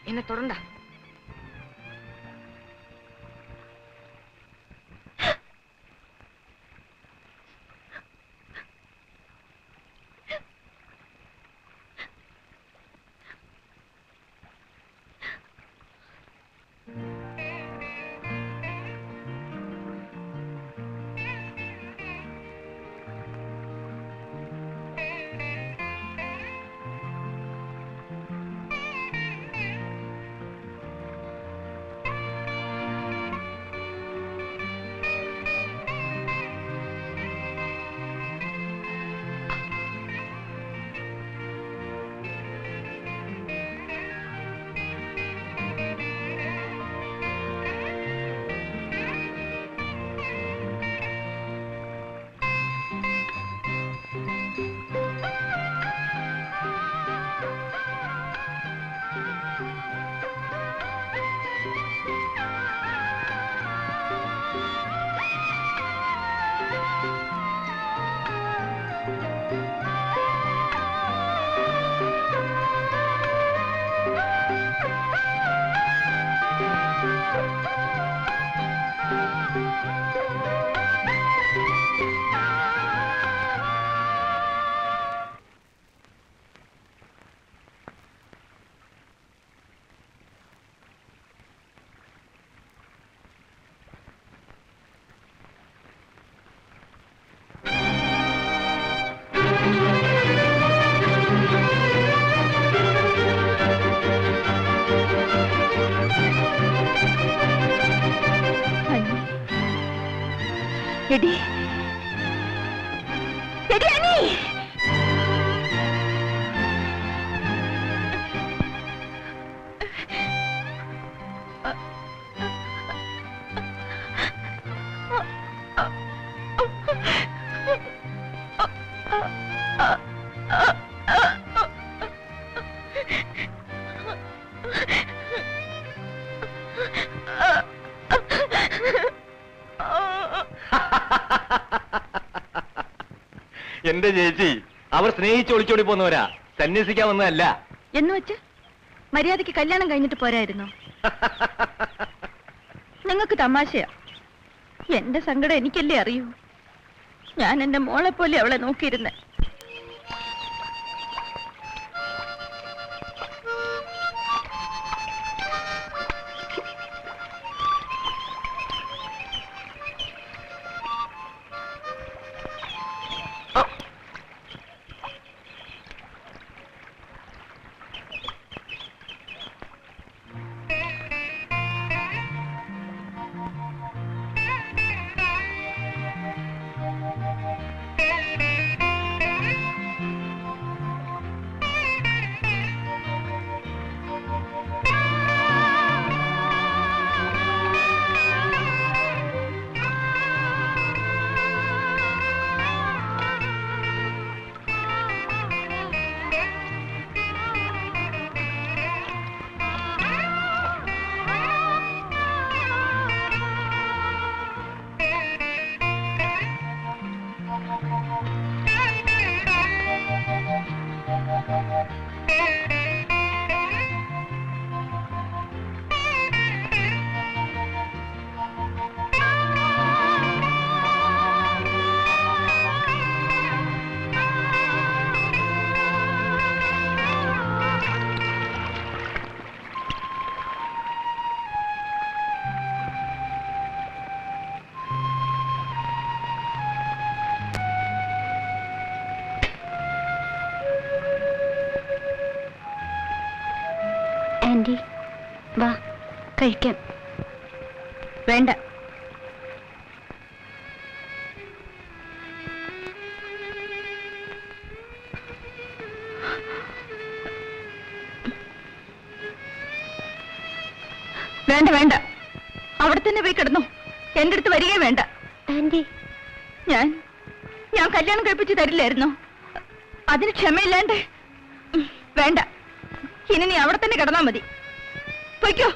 എന്നെ തൊടണ്ട. എടി എടി അനി എന്റെ ചേച്ചി അവർ സ്നേഹിച്ച് ഒളിച്ചോടി പോന്നവരാ, സന്യസിക്കാൻ വന്നതല്ല. എന്ന് വെച്ച് മര്യാദയ്ക്ക് കല്യാണം കഴിഞ്ഞിട്ട് പോരായിരുന്നോ? നിങ്ങൾക്ക് തമാശയാ. എന്റെ സങ്കടം എനിക്കല്ലേ അറിയൂ. ഞാൻ എന്റെ മോളെ പോലെ അവളെ നോക്കിയിരുന്നെ. ആന്റി വാ കഴിക്കാം. വേണ്ട, വേണ്ട വേണ്ട, അവിടെ തന്നെ പോയി കിടന്നു. എന്റെ അടുത്ത് വരികയും വേണ്ട. ആന്റി ഞാൻ കല്യാണം കഴിപ്പിച്ച് തരില്ലായിരുന്നു. അതിന് ക്ഷമയില്ലാണ്ട്. വേണ്ട, ഇനി നീ അവിടെ തന്നെ കിടന്നാ മതി. പൊയ്ക്കോ.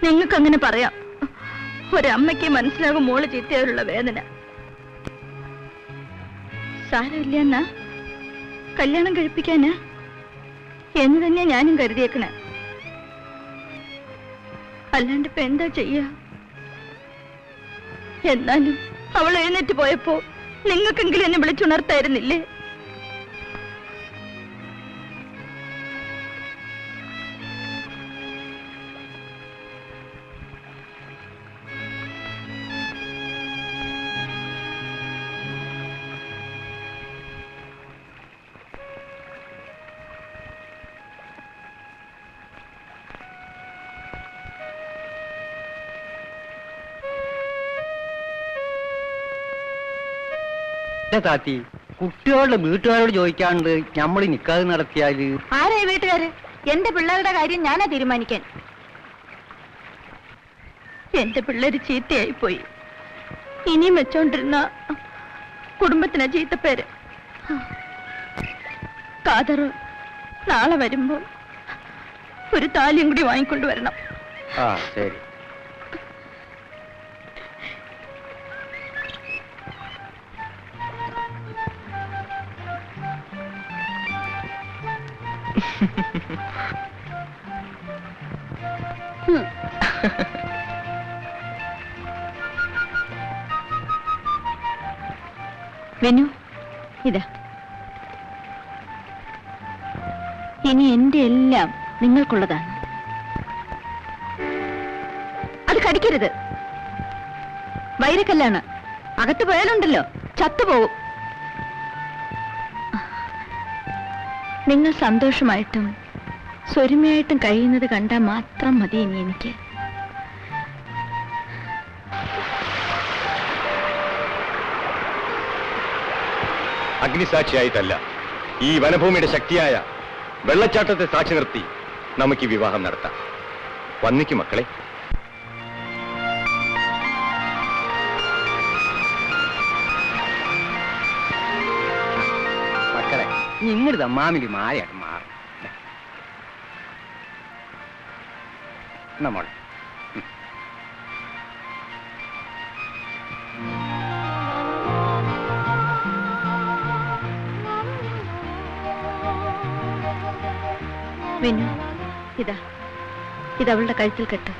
നിങ്ങൾക്കങ്ങനെ പറയാം. ഒരമ്മയ്ക്ക് മനസ്സിലാകും മോള് ചീത്തയായുള്ള വേദന. സാരമില്ല എന്നാ കല്യാണം കഴിപ്പിക്കാനാ എന്ന് തന്നെയാ ഞാനും കരുതിയേക്കണേ. അല്ലാണ്ട് ഇപ്പൊ എന്താ ചെയ്യാ? എന്നാലും അവൾ എഴുന്നേറ്റ് പോയപ്പോ നിങ്ങൾക്കെങ്കിലും എന്നെ വിളിച്ചുണർത്തായിരുന്നില്ലേ? താത്തി, കുട്ടികളുടെ വീട്ടുകാരോട് ചോദിക്കാണ്ട് നമ്മൾ നിക്കാതെ നടത്തിയാല് ആരായി വീട്ടുകാര്? എന്റെ പിള്ളേരുടെ കാര്യം ഞാനാ തീരുമാനിക്കാൻ. എന്റെ പിള്ളേര് ചീത്തയായി പോയി. ഇനിയും വെച്ചോണ്ടിരുന്ന കുടുംബത്തിന് ചീത്തപ്പേര്. കാതറ് നാളെ വരുമ്പോ ഒരു താലിയും കൂടി വാങ്ങിക്കൊണ്ടുവരണം. ആ ശരി. വിനു, ഇതാ. ഇനി എന്റെ എല്ലാം നിങ്ങൾക്കുള്ളതാണ്. അത് കടിക്കരുത്. വൈരക്കല്ലാണ്. അകത്ത് പോയാലുണ്ടല്ലോ ചത്തുപോകും. നിങ്ങൾ സന്തോഷമായിട്ടും സ്വരുമയായിട്ടും കഴിയുന്നത് കണ്ടാൽ മാത്രം മതി ഇനി എനിക്ക്. അഗ്നിസാക്ഷിയായിട്ടല്ല, ഈ വനഭൂമിയുടെ ശക്തിയായ വെള്ളച്ചാട്ടത്തെ സാക്ഷി നിർത്തി നമുക്ക് ഈ വിവാഹം നടത്താം. വന്നിക്കു മക്കളെ. മക്കളെ, നിങ്ങളുടെ മാമിലി മാറിയായിട്ട് മാറും. നമ്മൾ വിനു, ഇതാ ഇതവളുടെ കഴുത്തിൽ കെട്ട്.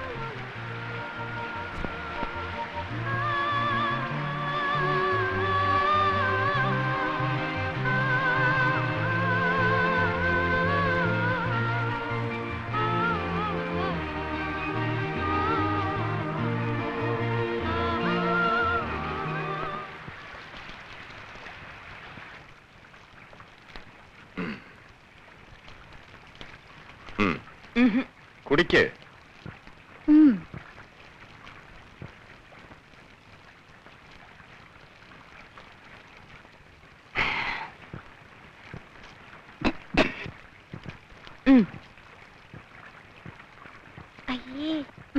കുടിക്ക്. അയ്യേ.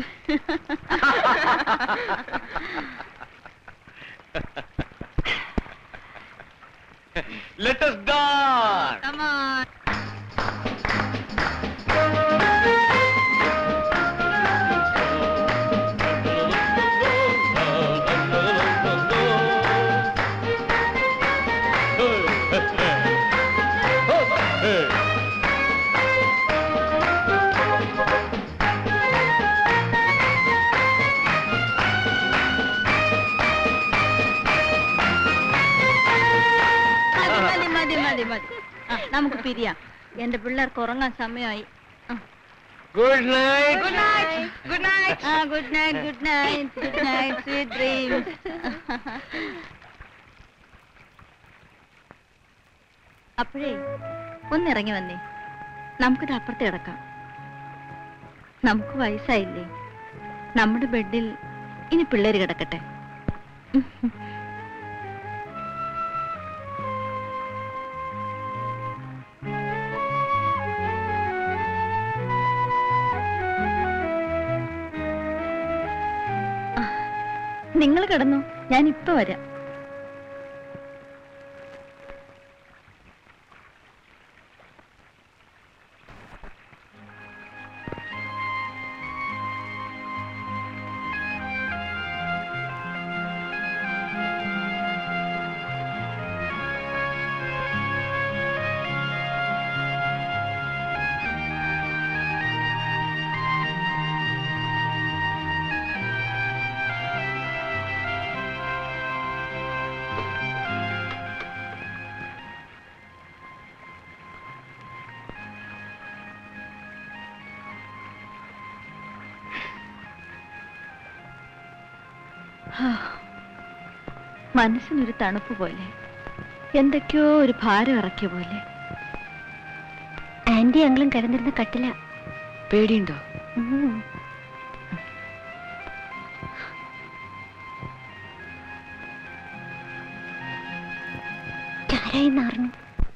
Let us dance. Come on. നമുക്ക് പിരിയാം. എന്റെ പിള്ളേർക്ക് ഉറങ്ങാൻ സമയമായി. Good night. Good night. Good night. Good night. Good night. Good night. Sweet dreams. അപ്പോഴേ ഒന്നിറങ്ങി വന്നേ. നമുക്കിത് അപ്പുറത്ത് കിടക്കാം. നമുക്ക് വയസ്സായില്ലേ? നമ്മുടെ ബെഡിൽ ഇനി പിള്ളേര് കിടക്കട്ടെ. നിങ്ങൾ കിടന്നു, ഞാൻ ഇപ്പൊ വരാം. മനസ്സിനൊരു തണുപ്പ് പോലെ, എന്തൊക്കെയോ ഒരു ഭാരം ഇറക്കിയ പോലെ. ആന്റി അങ്ങളും കിടന്നിരുന്ന കട്ടില. പേടിയുണ്ടോ? ചാരായി നാർന്നു.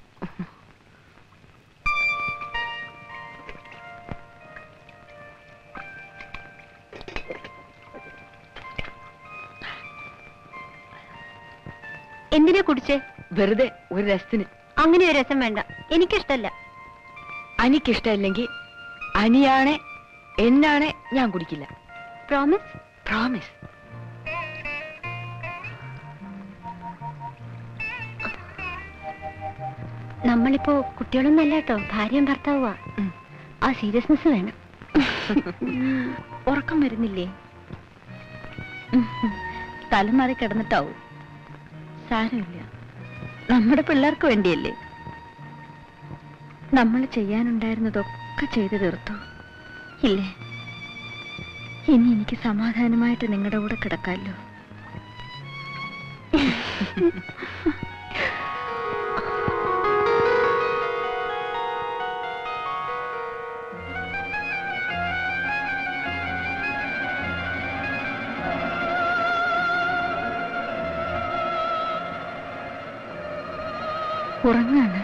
എന്തിനാ കുടിച്ചേ? വെറുതെ ഒരു രസത്തിന്. അങ്ങനെ ഒരു രസം വേണ്ട, എനിക്കിഷ്ടല്ല. അനിക്കിഷ്ടമില്ലെങ്കിൽ അനിയാണെ എന്നാണെ ഞാൻ കുടിക്കില്ല. പ്രോമിസ്? പ്രോമിസ്. നമ്മളിപ്പോ കുട്ടികളൊന്നല്ല കേട്ടോ, ഭാര്യയും ഭർത്താവുക. ആ സീരിയസ്നെസ് വേണം. ഉറക്കം വരുന്നില്ലേ? തലമാറി കിടന്നിട്ടാവും. സാരമില്ല, നമ്മുടെ പിള്ളേർക്ക് വേണ്ടിയല്ലേ. നമ്മൾ ചെയ്യാനുണ്ടായിരുന്നതൊക്കെ ചെയ്തു തീർത്തു ഇല്ലേ? ഇനി എനിക്ക് സമാധാനമായിട്ട് നിങ്ങളുടെ കൂടെ കിടക്കാമല്ലോ. ഉറങ്ങാണ്.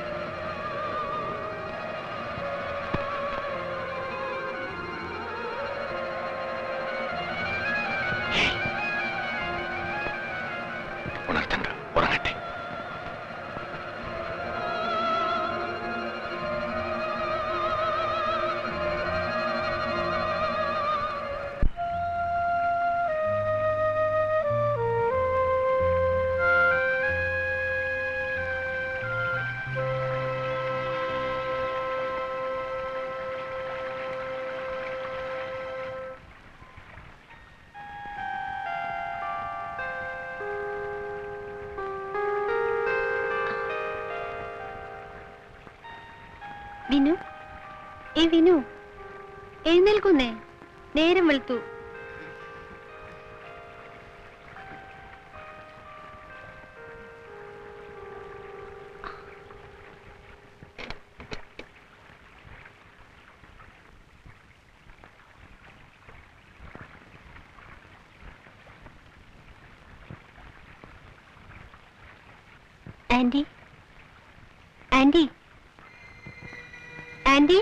ഉണർത്തണ്ട, ഉറങ്ങട്ടെ. വിനു, വിനു, എഴുന്നേൽക്കുന്നേ, നേരം വെളുത്തു. Anti, anti, anti,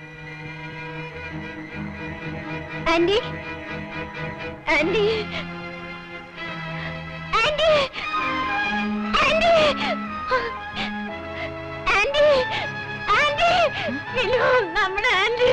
anti, anti, anti, anti, anti, anti, Vinu, നമ്മുടെ ആന്റി.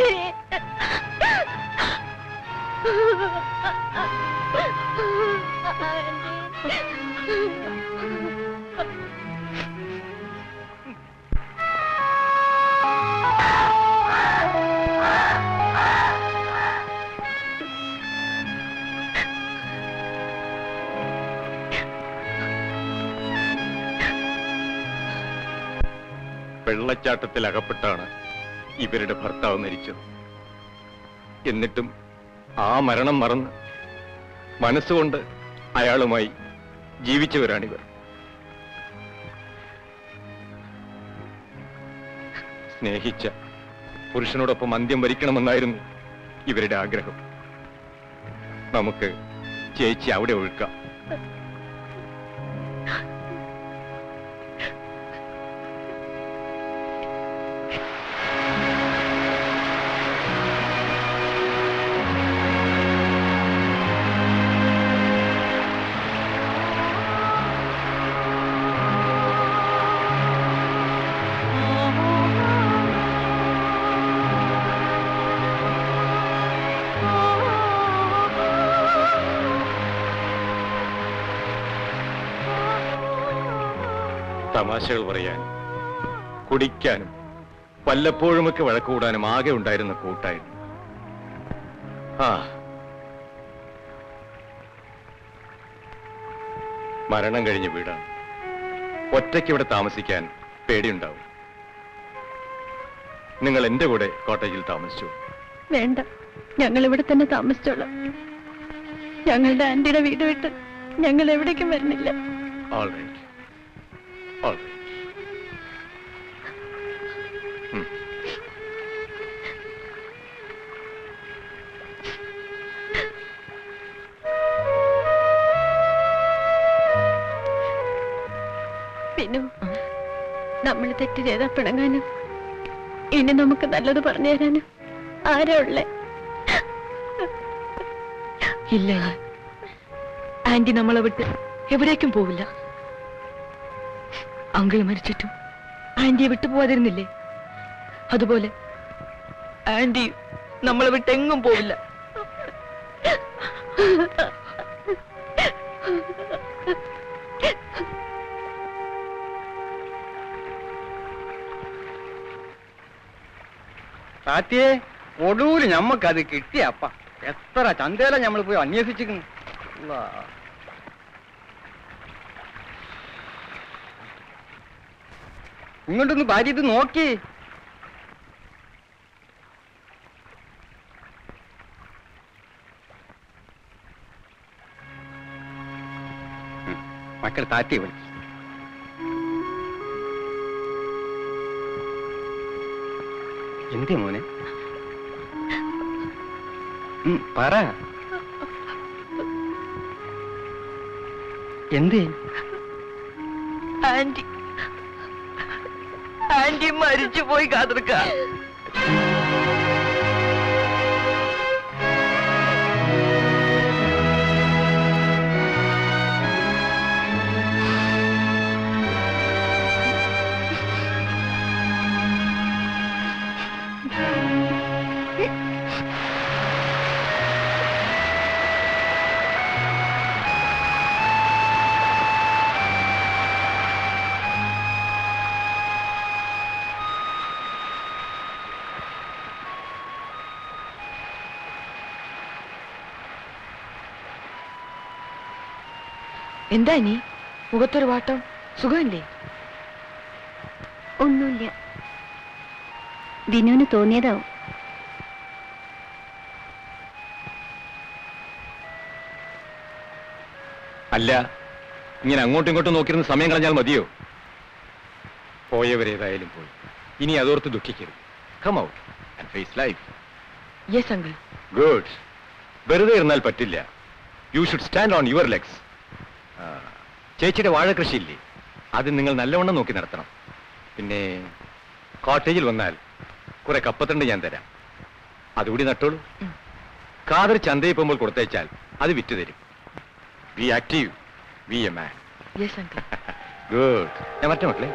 വെള്ളച്ചാട്ടത്തിൽ അകപ്പെട്ടാണ് ഇവരുടെ ഭർത്താവ് മരിച്ചത്. എന്നിട്ടും ആ മരണം മറന്ന് മനസ്സുകൊണ്ട് അയാളുമായി ജീവിച്ചവരാണിവർ. സ്നേഹിച്ച പുരുഷനോടൊപ്പം അന്ത്യം വരിക്കണമെന്നായിരുന്നു ഇവരുടെ ആഗ്രഹം. നമുക്ക് ചേച്ചി അവിടെ ഒഴുക്കാം. തമാശകൾ പറയാനും കുടിക്കാനും വല്ലപ്പോഴുമൊക്കെ വഴക്കുകൂടാനും ആകെ ഉണ്ടായിരുന്ന കൂട്ടായിരുന്നു. മരണം കഴിഞ്ഞ വീടാണ്. ഒറ്റയ്ക്ക് ഇവിടെ താമസിക്കാൻ പേടിയുണ്ടാവും. നിങ്ങൾ എന്റെ കൂടെ കോട്ടേജിൽ താമസിച്ചു. വേണ്ട, ഞങ്ങൾ ഇവിടെ തന്നെ താമസിച്ചോളാം. ഞങ്ങളുടെ ആന്റിയുടെ വീട് വിട്ട് ഞങ്ങൾ എവിടേക്കും വരുന്നില്ല. All right. All right. പിന്നെ നമ്മൾ തെറ്റ് ചെയ്താൽ പിണങ്ങാനും ഇനി നമുക്ക് നല്ലത് പറഞ്ഞു തരാനും ആരാ ഉള്ളേ? ഇല്ല, ആന്റി നമ്മളെ വിട്ട് എവിടേക്കും പോവില്ല. അങ്കിൾ മരിച്ചിട്ടും ആന്റിയെ വിട്ടു പോവാതിരുന്നില്ലേ? അതുപോലെ ആന്റി നമ്മളെ വിട്ട് എങ്ങും പോവില്ല. താത്തിയെ ഒടുവില് ഞമ്മക്കത് കിട്ടിയപ്പ. എത്ര ചന്തയില ഞമ്മൾ പോയി അന്വേഷിച്ചിരിക്കുന്നു. ഇങ്ങോട്ടൊന്ന് ഭാര്യ ഇത് നോക്കി. മക്കൾ താത്തിയെ വിളിച്ചു. എന്തേ മോനെ? പറ, എന്തേ? ആന്റി ആന്റി മരിച്ചു പോയി കാതർക്ക. എന്താ നീ മുഖത്തൊരു വാട്ടം? സുഖമില്ലേ? ഒന്നുമില്ല, വിനുവിന് തോന്നിയതാവും. അല്ല, ഇങ്ങനെ അങ്ങോട്ടും ഇങ്ങോട്ടും നോക്കിയിരുന്ന സമയം കളഞ്ഞാൽ മതിയോ? പോയവരേതായാലും പോയി. ഇനി അതോർത്ത് ദുഃഖിക്കരുത്. Come out and face life. Yes uncle. Good. വെറുതെ ഇരുന്നാൽ പറ്റില്ല. You should stand on your legs. ചേച്ചിയുടെ വാഴ കൃഷിയില്ലേ, അത് നിങ്ങൾ നല്ലവണ്ണം നോക്കി നടത്തണം. പിന്നെ കോട്ടേജിൽ വന്നാൽ കുറെ കപ്പത്തണ്ട് ഞാൻ തരാം, അതുകൂടി നട്ടോളൂ. കാതർ ചന്തയിൽ പോകുമ്പോൾ കൊടുത്തയച്ചാൽ അത് വിറ്റ് തരും. Be active, be a man. Yes uncle. Good. ഞാൻ മറ്റേ മക്കളെ.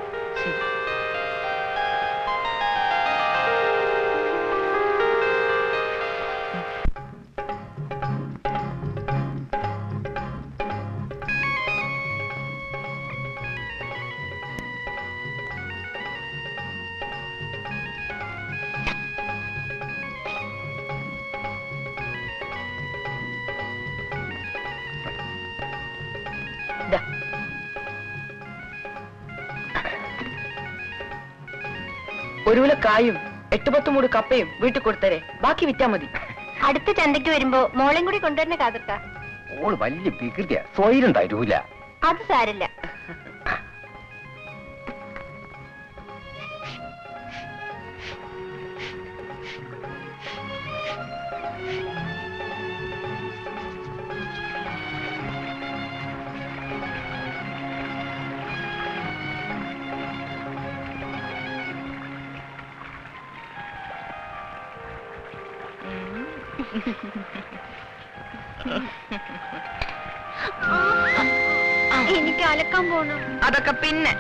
ഒരു കിലോ കായും 8-10 മൂട് കപ്പയും വീട്ടിൽ കൊടുത്തരേ, ബാക്കി വിറ്റാ മതി. അടുത്ത ചന്തയ്ക്ക് വരുമ്പോ മോളെയും കൂടി കൊണ്ടുവരുന്ന കാതർക്ക. ഓള് വലിയ വികൃതിയ, സ്വൈരം തരൂല. അത് സാരില്ല. എനിക്ക് അലക്കാൻ പോണം. അതൊക്കെ പിന്നെ.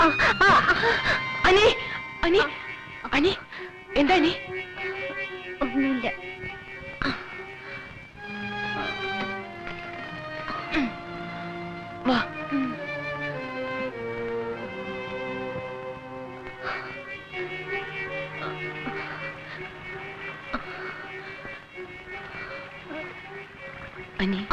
അനി അനി അനി എന്താ അനി? ഒന്നുമില്ല. വാ. അനി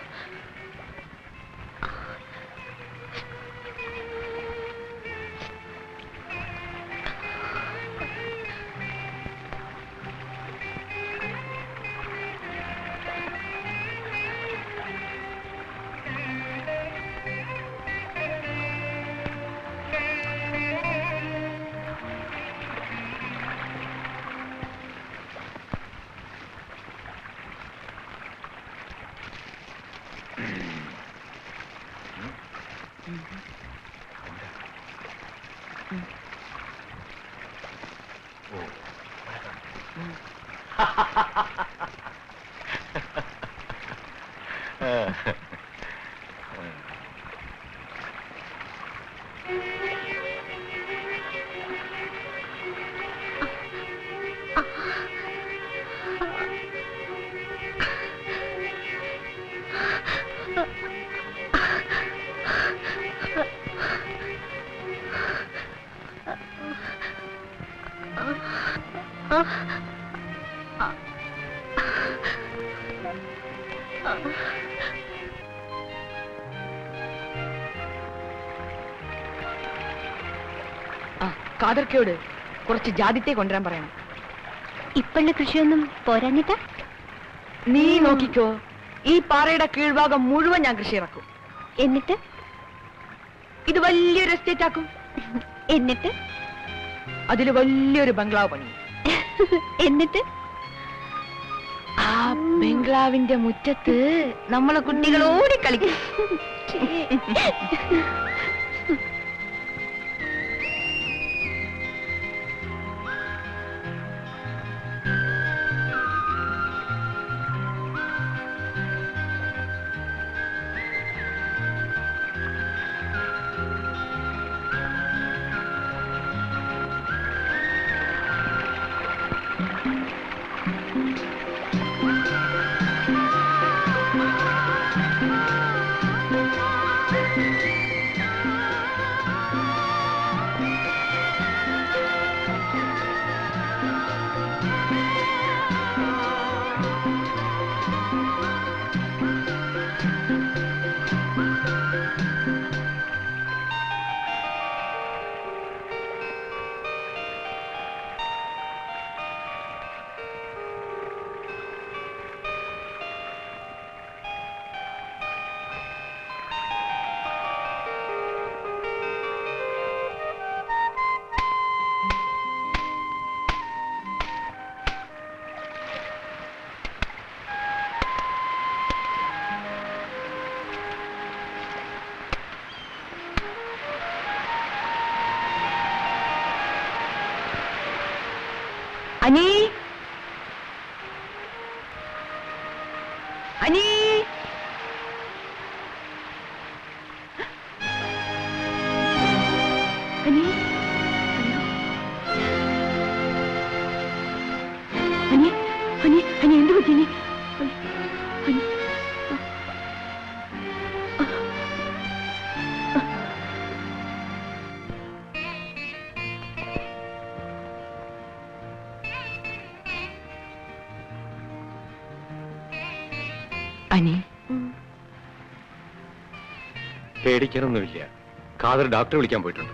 കാതർക്കയോട് കുറച്ച് ജാതിത്തെ കൊണ്ടുവരാൻ പറയണം. ഇപ്പള്ള കൃഷിയൊന്നും പോരാഞ്ഞിട്ടാ? നീ നോക്കിക്കോ, ഈ പാറയുടെ കീഴ്ഭാഗം മുഴുവൻ ഞാൻ കൃഷി ഇറക്കും. എന്നിട്ട് ഇത് വലിയൊരു എസ്റ്റേറ്റ് ആക്കും. എന്നിട്ട് അതില് വലിയൊരു ബംഗ്ലാവ് പണി. എന്നിട്ട് ആ ബംഗ്ലാവിന്റെ മുറ്റത്ത് നമ്മളെ കുട്ടികൾ ഓടിക്കളിക്കും. അനി അനി അനി അനി അനി അനി എന്ത് പറ്റി? അനി അനി പേടിക്കാനൊന്നുമില്ല. ഖാദർ ഡോക്ടറെ വിളിക്കാൻ പോയിട്ടുണ്ട്.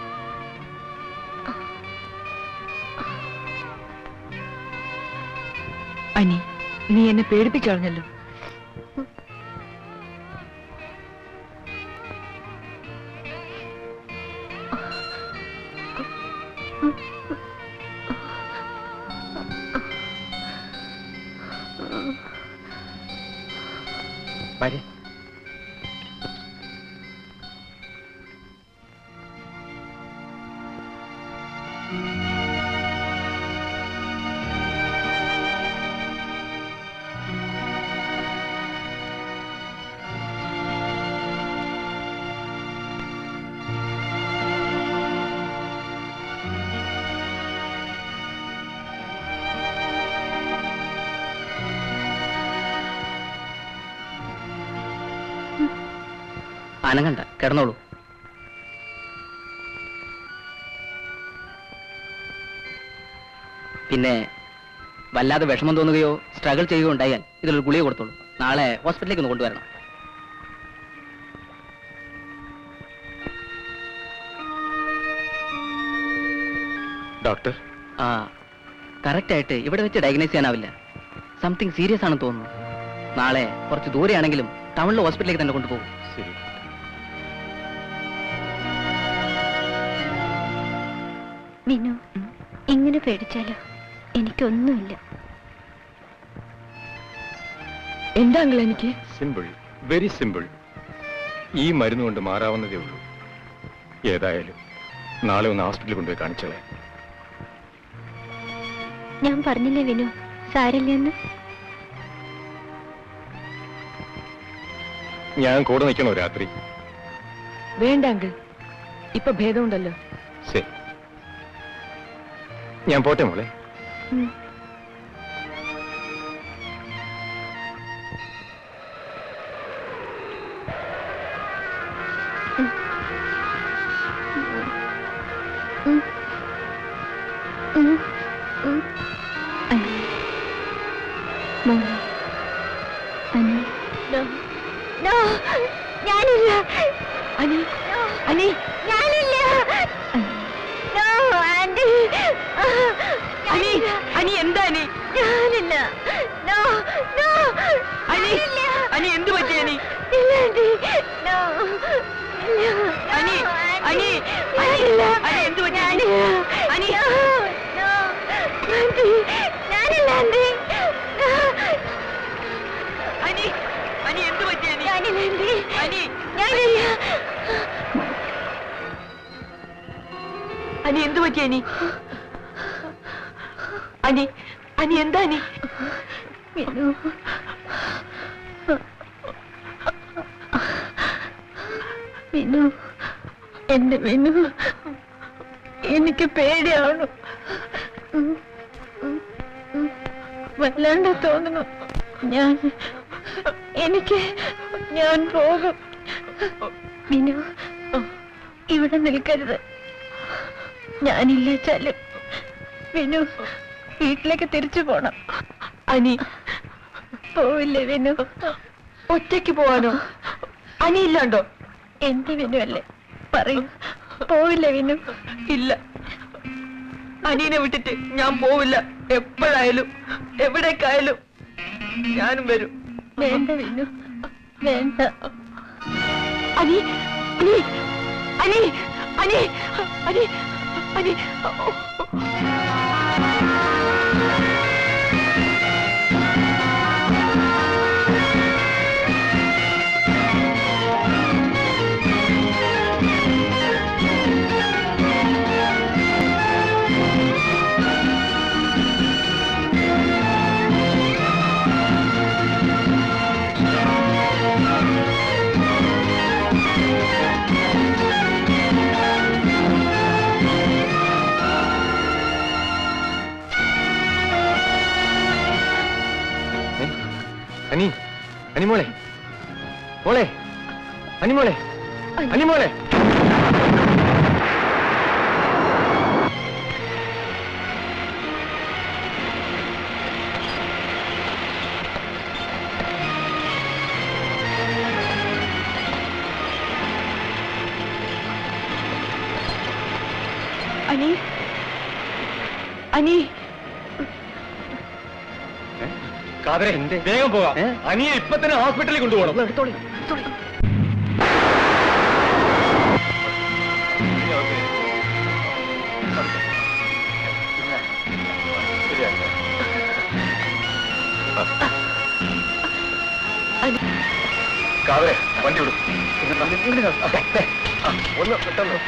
അനി നീ എന്നെ പേടിപ്പിച്ചറിഞ്ഞല്ലോ. വരെ അനങ്ങണ്ട, കിടന്നോളൂ. പിന്നെ വല്ലാതെ വിഷമം തോന്നുകയോ സ്ട്രഗിൾ ചെയ്യുകയോ ഉണ്ടായാൽ ഇതിലൊരു ഗുളിക കൊടുത്തോളൂ. നാളെ ഹോസ്പിറ്റലിലേക്ക് ഒന്ന് കൊണ്ടുവരണം. ഡോക്ടർ, കറക്റ്റായിട്ട് ഇവിടെ വെച്ച് ഡയഗ്നോസ് ചെയ്യാനാവില്ല. സംതിങ് സീരിയസ് ആണെന്ന് തോന്നുന്നു. നാളെ കുറച്ച് ദൂരെയാണെങ്കിലും ടൗണിലെ ഹോസ്പിറ്റലിലേക്ക് തന്നെ കൊണ്ടുപോകും. ശരി. വിനു, ഇങ്ങനെ പേടിച്ചാലോ? എനിക്കൊന്നുമില്ല. എന്താ അങ്കിൾ എനിക്ക്? Simple, very simple. ഈ മരുന്ന് കൊണ്ട് മാറാവുന്നതേ ഉള്ളൂ. ഏതായാലും നാളെ ഒന്ന് ഹോസ്പിറ്റലിൽ കൊണ്ടുപോയി കാണിച്ചോളെ. ഞാൻ പറഞ്ഞില്ലേ വിനു, സാരില്ലെന്ന്. ഞാൻ കൂടെ നിൽക്കണോ രാത്രി? വേണ്ട അങ്കിൾ, ഇപ്പൊ ഭേദമുണ്ടല്ലോ. ശരി, ഞാൻ പോട്ടെ മോളെ. ഞാനില്ല. അനി, അനി, ഞാനില്ല. അനി, അനി എന്താ അനി? ഞാനില്ല. അനി, അനി എന്ത് പറ്റി അനി? അനി, അനി, അനി, അനി എന്ത് പറ്റി അനി? അനി, ഞാനില്ല. അനി, അനി എന്ത് പറ്റി അനി? അനി, ഞാനില്ല. അനി എന്ത് പറ്റി അനി? അനി, അനി എന്താ അനി? വിനു, വിനു, എന്റെ വിനു, എനിക്ക് പേടിയാണ്. വല്ലാണ്ട് തോന്നുന്നു. ഞാൻ പോകും. വിനു, ഇവിടെ നിൽക്കരുത്. ഞാനില്ല ചാലും. വിനു, വീട്ടിലേക്ക് തിരിച്ചു പോണം. അനി പോവില്ലേ വിനു? ഒറ്റയ്ക്ക് പോവാനോ? അനി ഇല്ലാണ്ടോ? എന്റെ വിനു അല്ലേ, പറയൂ. പോവില്ലേ വിനു? ഇല്ല, അനീനെ വിട്ടിട്ട് ഞാൻ പോവില്ല. എപ്പോഴായാലും എവിടേക്കായാലും ഞാനും വരും. വേണ്ട വിനു, വേണ്ട. അനി, അനി, അനി, അനി, അനി, അനി. അനി, അനിമോളെ, മോളെ, അനിമോളെ, അനിമോളെ. അനി, അനി, കാതരെ, വേഗം പോകാം. അനിയെ ഇപ്പൊ തന്നെ ഹോസ്പിറ്റലിൽ കൊണ്ടുപോകണം. എടുത്തോളി. കാതരെ, വണ്ടി വിടും. ഒന്ന് പെട്ടെന്ന്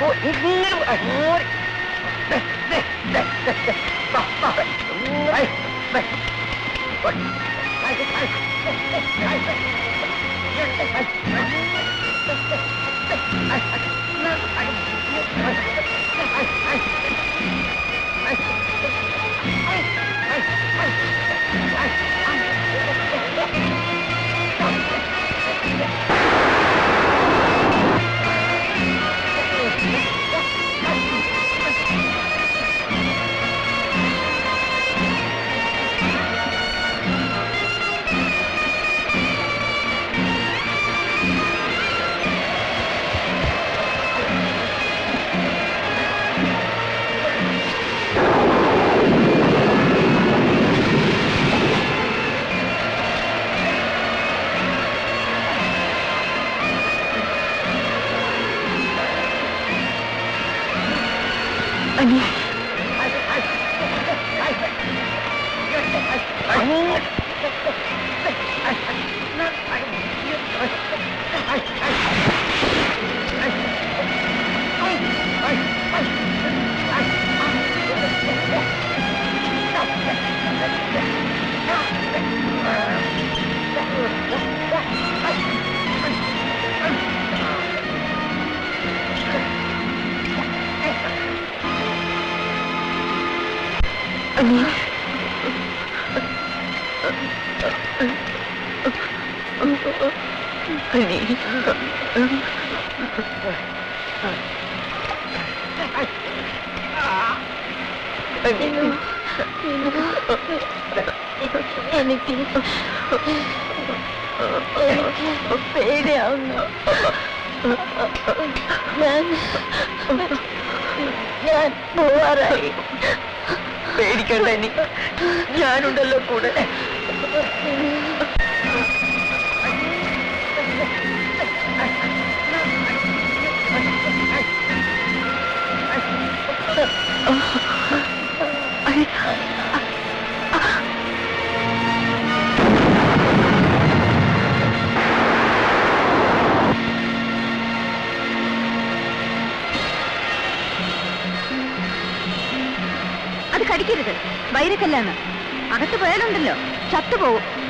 എനിക്ക് പേടിയാവുന്നു. ഞാൻ പോവാറായി. പേടിക്കണ്ട, എനിക്ക് ഞാനുണ്ടല്ലോ കൂടെ. അത് കടിക്കരുത്, വൈരക്കല്ലാണ്. അകത്ത് പോയാലുണ്ടല്ലോ ചത്തുപോകും.